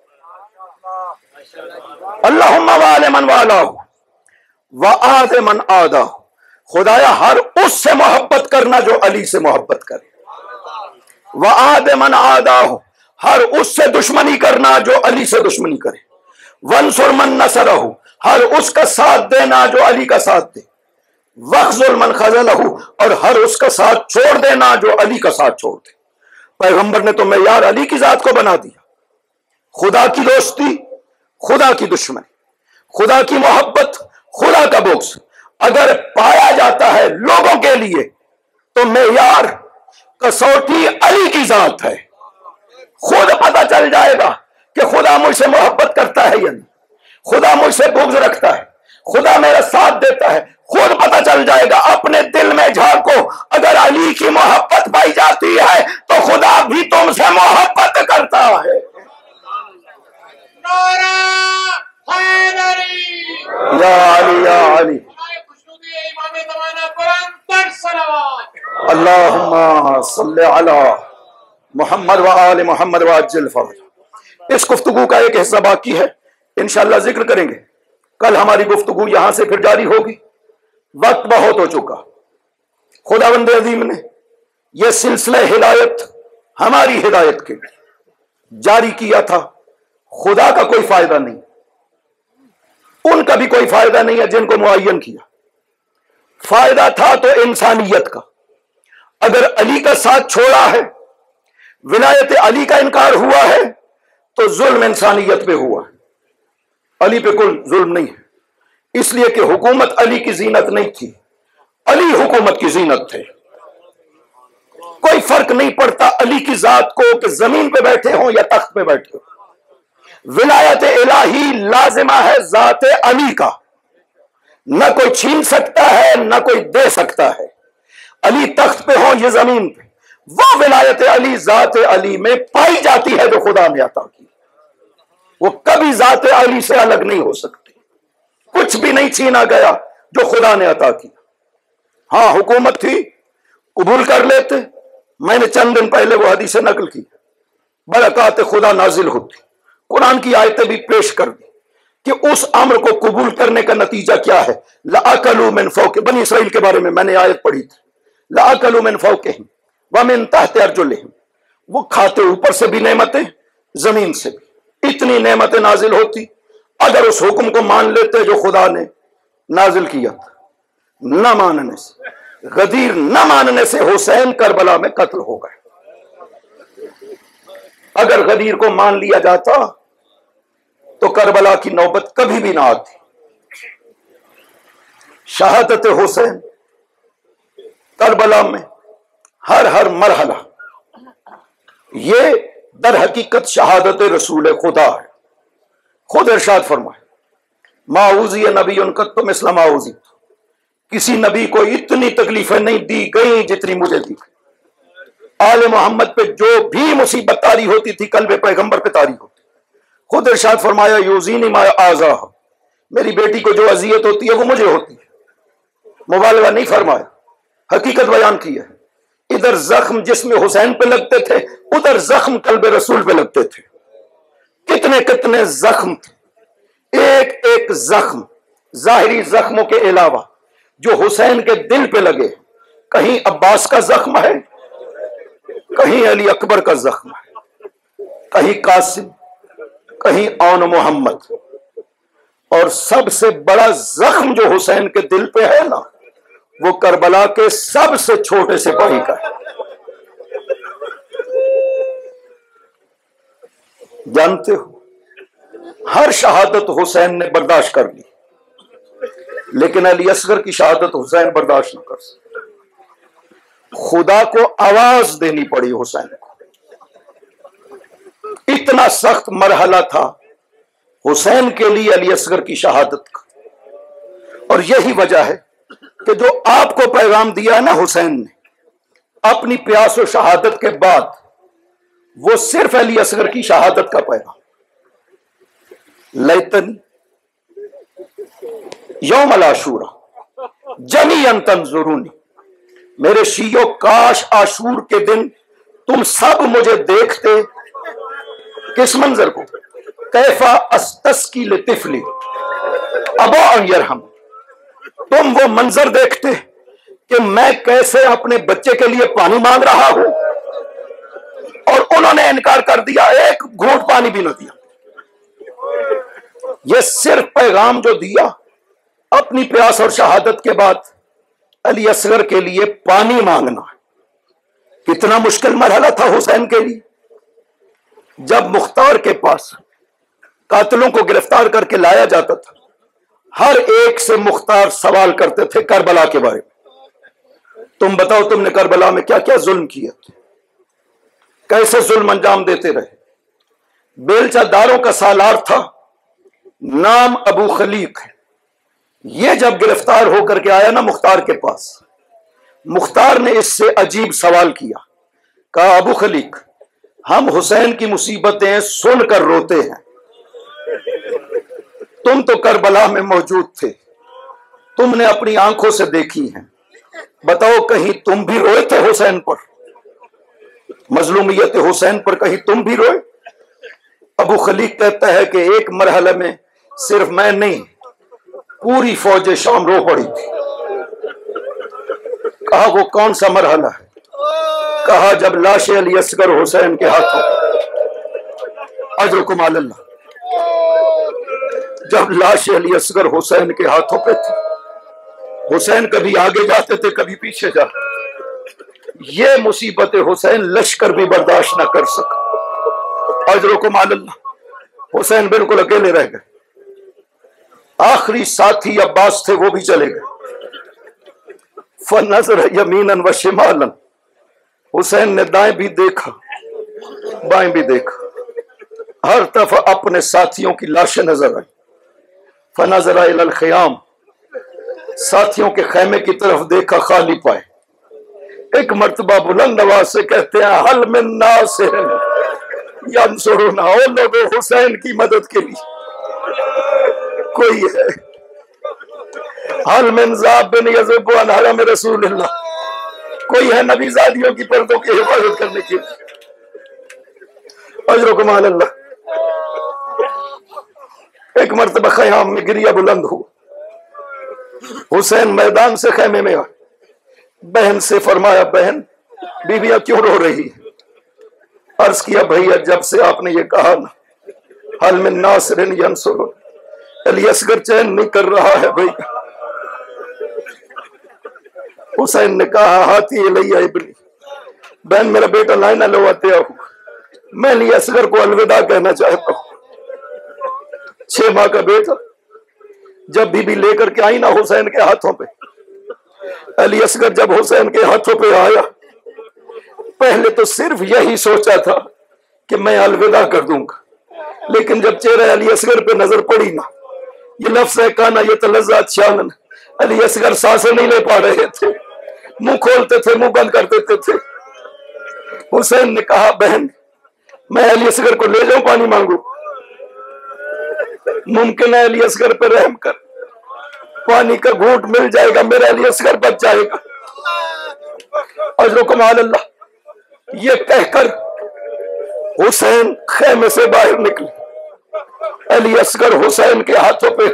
اللہم وآل من والہ وآد من آدہ، خدایا ہر اس سے محبت کرنا جو علی سے محبت کرے، وآد من آدہ، ہر اس سے دشمنی کرنا جو علی سے دشمنی کرے، وانصر من نصرہ، ہر اس کا ساتھ دینا جو علی کا ساتھ دے، وخذل من خذلہ، اور ہر اس کا ساتھ چھوڑ دینا جو علی کا ساتھ چھوڑ دے۔ پیغمبر نے تو معیار علی کی ذات کو بنا دیا۔ خدا کی دوستی، خدا کی دشمنی، خدا کی محبت، خدا کا بغض اگر پایا جاتا ہے لوگوں کے لیے تو معیار کسوٹی علی کی ذات ہے۔ خود پتہ چل جائے گا کہ خدا مجھ سے محبت کرتا ہے یا نہیں، خدا مجھ سے بغض رکھتا ہے، خدا میرا ساتھ دیتا ہے، خود پتہ چل جائے گا۔ اپنے دل میں جھانکو، اگر علی کی محبت پائی جاتی ہے تو خدا بھی تم سے محبت کرتا ہے۔ یا علی یا علی اللہم صلی علی محمد وآل محمد وعجل فرجہ۔ اس گفتگو کا ایک حصہ باقی ہے، انشاءاللہ ذکر کریں گے۔ کل ہماری گفتگو یہاں سے پھر جاری ہوگی، وقت بہت ہو چکا۔ خداوند عظیم نے یہ سلسلہ ہدایت ہماری ہدایت کے لیے جاری کیا تھا، خدا کا کوئی فائدہ نہیں، ان کا بھی کوئی فائدہ نہیں ہے جن کو معین کیا، فائدہ تھا تو انسانیت کا۔ اگر علی کا ساتھ چھوڑا ہے، ولایت علی کا انکار ہوا ہے تو ظلم انسانیت پہ ہوا ہے، علی پہ کوئی ظلم نہیں ہے، اس لیے کہ حکومت علی کی زینت نہیں تھی، علی حکومت کی زینت تھے۔ کوئی فرق نہیں پڑتا علی کی ذات کو کہ زمین پہ بیٹھے ہوں یا تخت پہ بیٹھے ہوں، ولایت الہی لازمہ ہے ذات علی کا، نہ کوئی چھین سکتا ہے نہ کوئی دے سکتا ہے۔ علی تخت پہ ہوں یا زمین پہ، وہ ولایت علی ذات علی میں پائی جاتی ہے جو خدا نے عطا کی، وہ کبھی ذات علی سے الگ نہیں ہو سکتی، کچھ بھی نہیں چھینا گیا جو خدا نے عطا کی۔ ہاں حکومت تھی، قبول کر لیتے، میں نے چند دن پہلے وہ حدیث نقل کی، برکات خدا نازل ہوتی، قرآن کی آیتیں بھی پیش کر دی کہ اس امر کو قبول کرنے کا نتیجہ کیا ہے۔ لَأَكَلُوا مِن فَوْقِهِمْ، بنی اسرائیل کے بارے میں میں نے آیت پڑھی تھی، لَأَكَلُوا مِن فَوْقِهِمْ وَمِن تَحْتِ أَرْجُلِهِمْ، وہ کھاتے اوپر سے بھی نعمتیں، زمین سے بھی، اتنی نعمتیں نازل ہوتی اگر اس حکم کو مان لیتے جو خدا نے نازل کیا تھا۔ نہ ماننے سے، غدیر نہ ماننے سے حسین کربلا میں قتل ہو گئے۔ اگر غدیر کو مان لیا جاتا تو کربلا کی نوبت کبھی بھی نہ آتی۔ شہادت حسین کربلا میں ہر ہر مرحلہ یہ در حقیقت شہادت رسول خدا ہے۔ خود ارشاد فرمائے ما اوذی نبی قط مثل ما اوذیت، کسی نبی کو اتنی تکلیفیں نہیں دی گئی جتنی مجھے دی۔ آل محمد پہ جو بھی مصیبت طاری ہوتی تھی قلب پیغمبر پہ طاری ہوتی۔ خود ارشاد فرمایا یوزینی ما آذا، میری بیٹی کو جو اذیت ہوتی ہے وہ مجھے ہوتی ہے۔ مبالغہ نہیں فرمایا، حقیقت بیان کی ہے۔ ادھر زخم جسم حسین پہ لگتے تھے، ادھر زخم قلب رسول پہ لگتے تھے۔ کتنے کتنے زخم تھے، ایک ایک زخم ظاہری زخموں کے علاوہ جو حسین کے دل پہ لگے، کہیں عباس کا زخم ہے، کہیں علی اکبر کا زخم ہے، کہیں قاسم، کہیں اون محمد، اور سب سے بڑا زخم جو حسین کے دل پہ ہے نا، وہ کربلا کے سب سے چھوٹے سپاہی کا ہے۔ جانتے ہو ہر شہادت حسین نے برداشت کر لی، لیکن علی اصغر کی شہادت حسین برداشت نہ کر سکے۔ خدا کو آواز دینی پڑی حسین کو، اتنا سخت مرحلہ تھا حسین کے لیے علی اصغر کی شہادت کا۔ اور یہی وجہ ہے کہ جو آپ کو پیغام دیا نا حسین نے اپنی پیاس و شہادت کے بعد، وہ صرف علی اصغر کی شہادت کا پیغام۔ لیتنی یوم العاشورہ جمیعا تنظرونی، میرے شیعو کاش عاشور کے دن تم سب مجھے دیکھتے۔ کس منظر کو؟ کیفا استسقی لطفلی ابا ان یرحم، تم وہ منظر دیکھتے کہ میں کیسے اپنے بچے کے لیے پانی مانگ رہا ہوں، اور انہوں نے انکار کر دیا، ایک گھونٹ پانی بھی نہ دیا۔ یہ صرف پیغام جو دیا اپنی پیاس اور شہادت کے بعد علی اصغر کے لیے پانی مانگنا، کتنا مشکل مرحلہ تھا حسین کے لیے۔ جب مختار کے پاس قاتلوں کو گرفتار کر کے لایا جاتا تھا، ہر ایک سے مختار سوال کرتے تھے کربلا کے بارے میں، تم بتاؤ تم نے کربلا میں کیا کیا ظلم کیا تھے، کیسے ظلم انجام دیتے رہے۔ بیلچہ داروں کا سالار تھا، نام ابو خلیق ہے۔ یہ جب گرفتار ہو کر کے آیا نا مختار کے پاس، مختار نے اس سے عجیب سوال کیا، کہا ابو خلیق ہم حسین کی مصیبتیں سن کر روتے ہیں، تم تو کربلا میں موجود تھے، تم نے اپنی آنکھوں سے دیکھی ہیں، بتاؤ کہیں تم بھی روئے تھے حسین پر، مظلومیت حسین پر کہیں تم بھی روئے؟ ابو خلیق کہتا ہے کہ ایک مرحلے میں صرف میں نہیں، پوری فوج شام رو پڑی تھی۔ کہا وہ کون سا مرحلہ ہے؟ کہا جب لاش علی اصغر حسین کے ہاتھوں، اجرکم علی اللہ، جب لاش علی اصغر حسین کے ہاتھوں پہ تھی، حسین کبھی آگے جاتے تھے کبھی پیچھے جاتے، یہ مصیبت حسین لشکر بھی برداشت نہ کر سکا۔ اجرکم علی اللہ، حسین بالکل اکیلے رہ گئے، آخری ساتھی عباس تھے وہ بھی چلے گئے۔ فنظر یمینا و شمالا، حسین نے دائیں بھی دیکھا بائیں بھی دیکھا، ہر طرف اپنے ساتھیوں کی لاشیں نظر آئی۔ فنظر الی الخیام، ساتھیوں کے خیمے کی طرف دیکھا، خالی پائے۔ ایک مرتبہ بلند آواز سے کہتے ہیں حل من ناصر ینصرنا، او لوگوں حسین کی مدد کے لیے کوئی ہے؟ حل من ذاب بن یذب عن حرم رسول اللہ، کوئی ہے نبی زادیوں کی پردوں کی حفاظت کرنے کے لیے؟ اجرکم علی اللہ۔ ایک مرتبہ خیام میں گریہ بلند ہو، حسین میدان سے خیمے میں آئے، بہن سے فرمایا بہن بیویاں کیوں رو رہی؟ عرض کیا بھیا جب سے آپ نے یہ کہا نا حل من ناصر ینصرن، علی اصغر چین نہیں کر رہا ہے بھیا۔ حسین نے کہا ہاتھی الیہ ابنی، بہن میرا بیٹا لائنہ لواتے آؤ، میں علی اصغر کو الوداع کہنا چاہتا ہوں۔ چھ ماہ کا بیٹا جب بی بی لے کر کے آئی نا حسین کے ہاتھوں پہ، علی اصغر جب حسین کے ہاتھوں پہ آیا پہلے تو صرف یہی سوچا تھا کہ میں الوداع کر دوں گا، لیکن جب چہرہ علی اصغر پہ نظر پڑی نا، یہ لفظ ہے کانا یہ تلذات شانن، علی اصغر سانسیں نہیں لے پا رہے تھے، منہ کھولتے تھے منہ بند کر دیتے تھے۔ حسین نے کہا بہن میں علی اصغر کو لے جاؤں پانی مانگوں؟ ممکن ہے علی اصغر پہ رحم کر، پانی کا گھونٹ مل جائے گا، میرا علی اصغر بچ جائے گا۔ اجرکم علی اللہ۔ یہ کہہ کر حسین خیمے سے باہر نکلے، علی اصغر حسین کے ہاتھوں پہ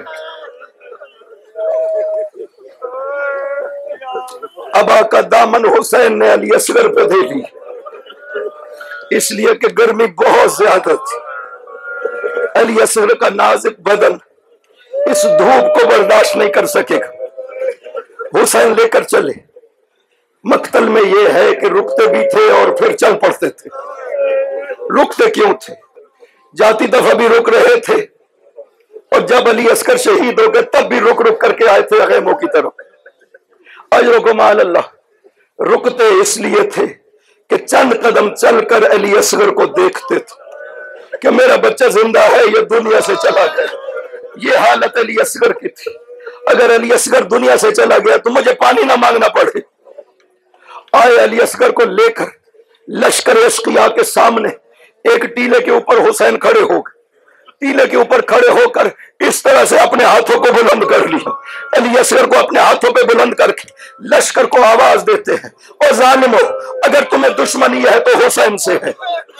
ابا کا دامن حسین نے علی اصغر پہ دے لی، اس لیے کہ گرمی بہت زیادہ تھی۔ علی اصغر کا نازک بدن اس دھوپ کو برداشت نہیں کر سکے گا۔ حسین لے کر چلے، مقتل میں یہ ہے کہ رکتے بھی تھے اور پھر چل پڑتے تھے۔ رکتے کیوں تھے؟ جاتی دفعہ بھی رک رہے تھے، اور جب علی اصغر شہید ہو گئے تب بھی رک رک کر کے آئے تھے خیموں کی طرف۔ اجرکم علی اللہ۔ رکتے اس لیے تھے کہ چند قدم چل کر علی اصغر کو دیکھتے تھے کہ میرا بچہ زندہ ہے، یہ دنیا سے چلا گیا۔ یہ حالت علی اصغر کی تھی، اگر علی اصغر دنیا سے چلا گیا تو مجھے پانی نہ مانگنا پڑے۔ آئے علی اصغر کو لے کر لشکر اشقیاء کے سامنے ایک ٹیلے کے اوپر حسین کھڑے ہو گئے، ٹیلے کے اوپر کھڑے ہو کر اس طرح سے اپنے ہاتھوں کو بلند کر لیا، علی اصغر کو اپنے ہاتھوں پہ بلند کر کے لشکر کو آواز دیتے ہیں اور ظالمو اگر تمہیں دشمنی ہے تو حسین سے ہے۔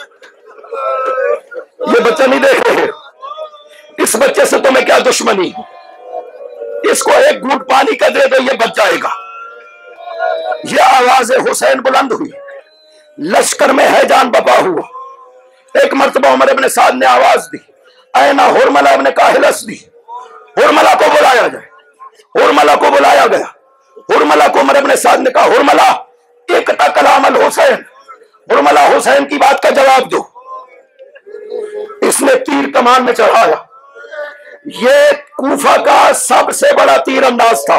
یہ بچہ نہیں دیکھ رہے، اس بچے سے تمہیں کیا دشمنی؟ اس کو ایک گھونٹ پانی کا دے دو یہ بچ جائے گا۔ یہ آواز حسین بلند ہوئی، لشکر میں ہے جان بپا ہوا۔ ایک مرتبہ عمر ابن سعد نے آواز دی، اینا حرملہ ابن کاہلس دی، حرملہ کو بلایا جائے۔ حرملہ کو بلایا گیا، حرملہ کو عمر ابن سعد نے کہا حرملہ اقطع کلام الحسین، حرملہ حسین کی بات کا جواب دو۔ اس نے تیر کمان میں چڑھایا، یہ کوفہ کا سب سے بڑا تیر انداز تھا۔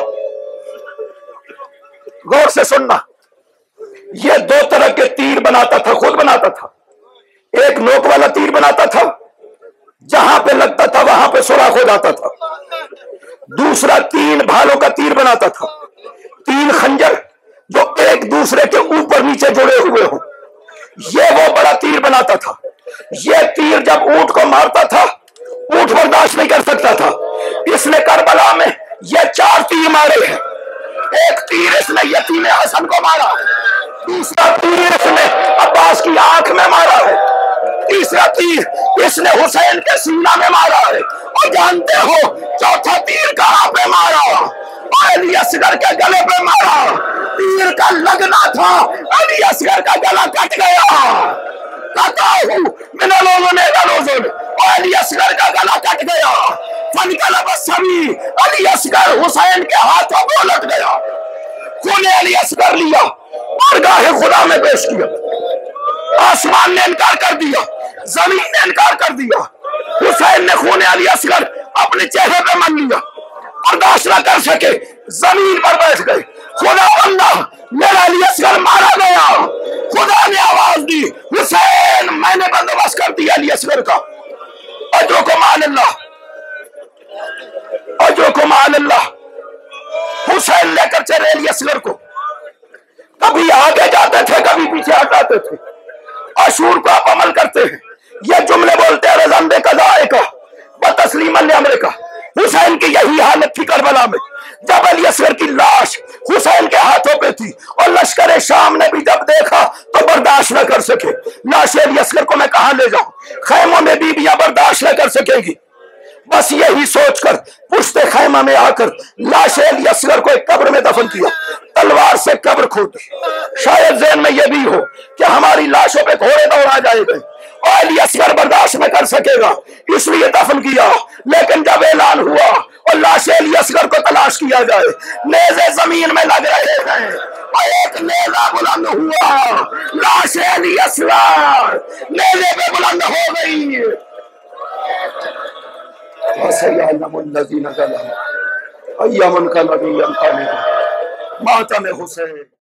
غور سے سننا، یہ دو طرح کے تیر بناتا تھا، خود بناتا تھا۔ ایک نوک والا تیر بناتا تھا، جہاں پہ لگتا تھا وہاں پہ سوراخ ہو جاتا تھا۔ دوسرا تین بھالوں کا تیر بناتا تھا، تین خنجر جو ایک دوسرے کے اوپر نیچے جڑے ہوئے ہوں، یہ وہ بڑا تیر بناتا تھا۔ یہ تیر جب اونٹ کو مارتا تھا اونٹ برداشت نہیں کر سکتا تھا، اس نے کربلا میں یہ چار تیر مارے ہیں۔ ایک تیر اس نے یتیم حسن کو مارا، دوسرا تیر اس نے عباس کی آنکھ میں مارا ہے، تیسرا تیر اس نے حسین کے سینہ میں مارا ہے، اور جانتے ہو چوتھا تیر کہاں پہ مارا؟ علی اصغر کے گلے پہ مارا۔ تیر کا لگنا تھا، علی اصغر کا گلا کٹ گیا۔ من الوزن الى الوزن، علی اصغر کا گلا کٹ گیا۔ فانقلب الصبی، علی اصغر حسین کے ہاتھوں کو لٹ گیا۔ خون علی اصغر لیا بارگاہ خدا میں پیش کیا، آسمان نے انکار کر دیا، زمین نے انکار کر دیا۔ حسین نے خون علی اصغر اپنے چہرے پہ من لیا، برداشت نہ کر سکے، زمین پر بیٹھ گئے۔ خدا اللہ میرا علی اصغر مارا گیا۔ خدا نے آواز دی، حسین میں نے بندوبست کر دیا علی اصغر کا۔ اجرکم علی اللہ، اجرکم علی اللہ۔ حسین لے کر چلے علی اصغر کو، کبھی آگے جاتے تھے کبھی پیچھے ہٹاتے تھے. عاشور کو آپ عمل کرتے ہیں, یہ جملے بولتے ہیں رضا قضاء کا بتسلیما لامرکا. حسین کی یہی حالت تھی کربلا میں جب علی اصغر کی لاش حسین کے ہاتھوں پہ تھی, اور لشکر شام نے بھی جب دیکھا تو برداشت نہ کر سکے. لاش علی اصغر کو میں کہاں لے جاؤں, خیموں میں بیویاں برداشت نہ کر سکیں گی. بس یہی سوچ کر پشت خیمہ میں آ کر لاش علی اصغر کو ایک قبر میں دفن کیا, تلوار سے قبر کھودی. شاید ذہن میں یہ بھی ہو کہ ہماری لاشوں پہ گھوڑے دوڑا جائے گا اور علی اصغر برداشت نہ کر سکے گا, اس لیے دفن کیا. لیکن جب اعلان ہوا اور لاش علی اصغر کو تلاش کیا جائے, نیزے زمین میں لگ رہے ہیں اور ایک نیزہ بلند ہوا, لاش علی اصغر نیزے پہ بلند ہو گئی. وَسَيَعْلَمُ الَّذِينَ ظَلَمُوا أَيَّ مُنْقَلَبٍ يَنقَلِبُونَ. ماتم حسین.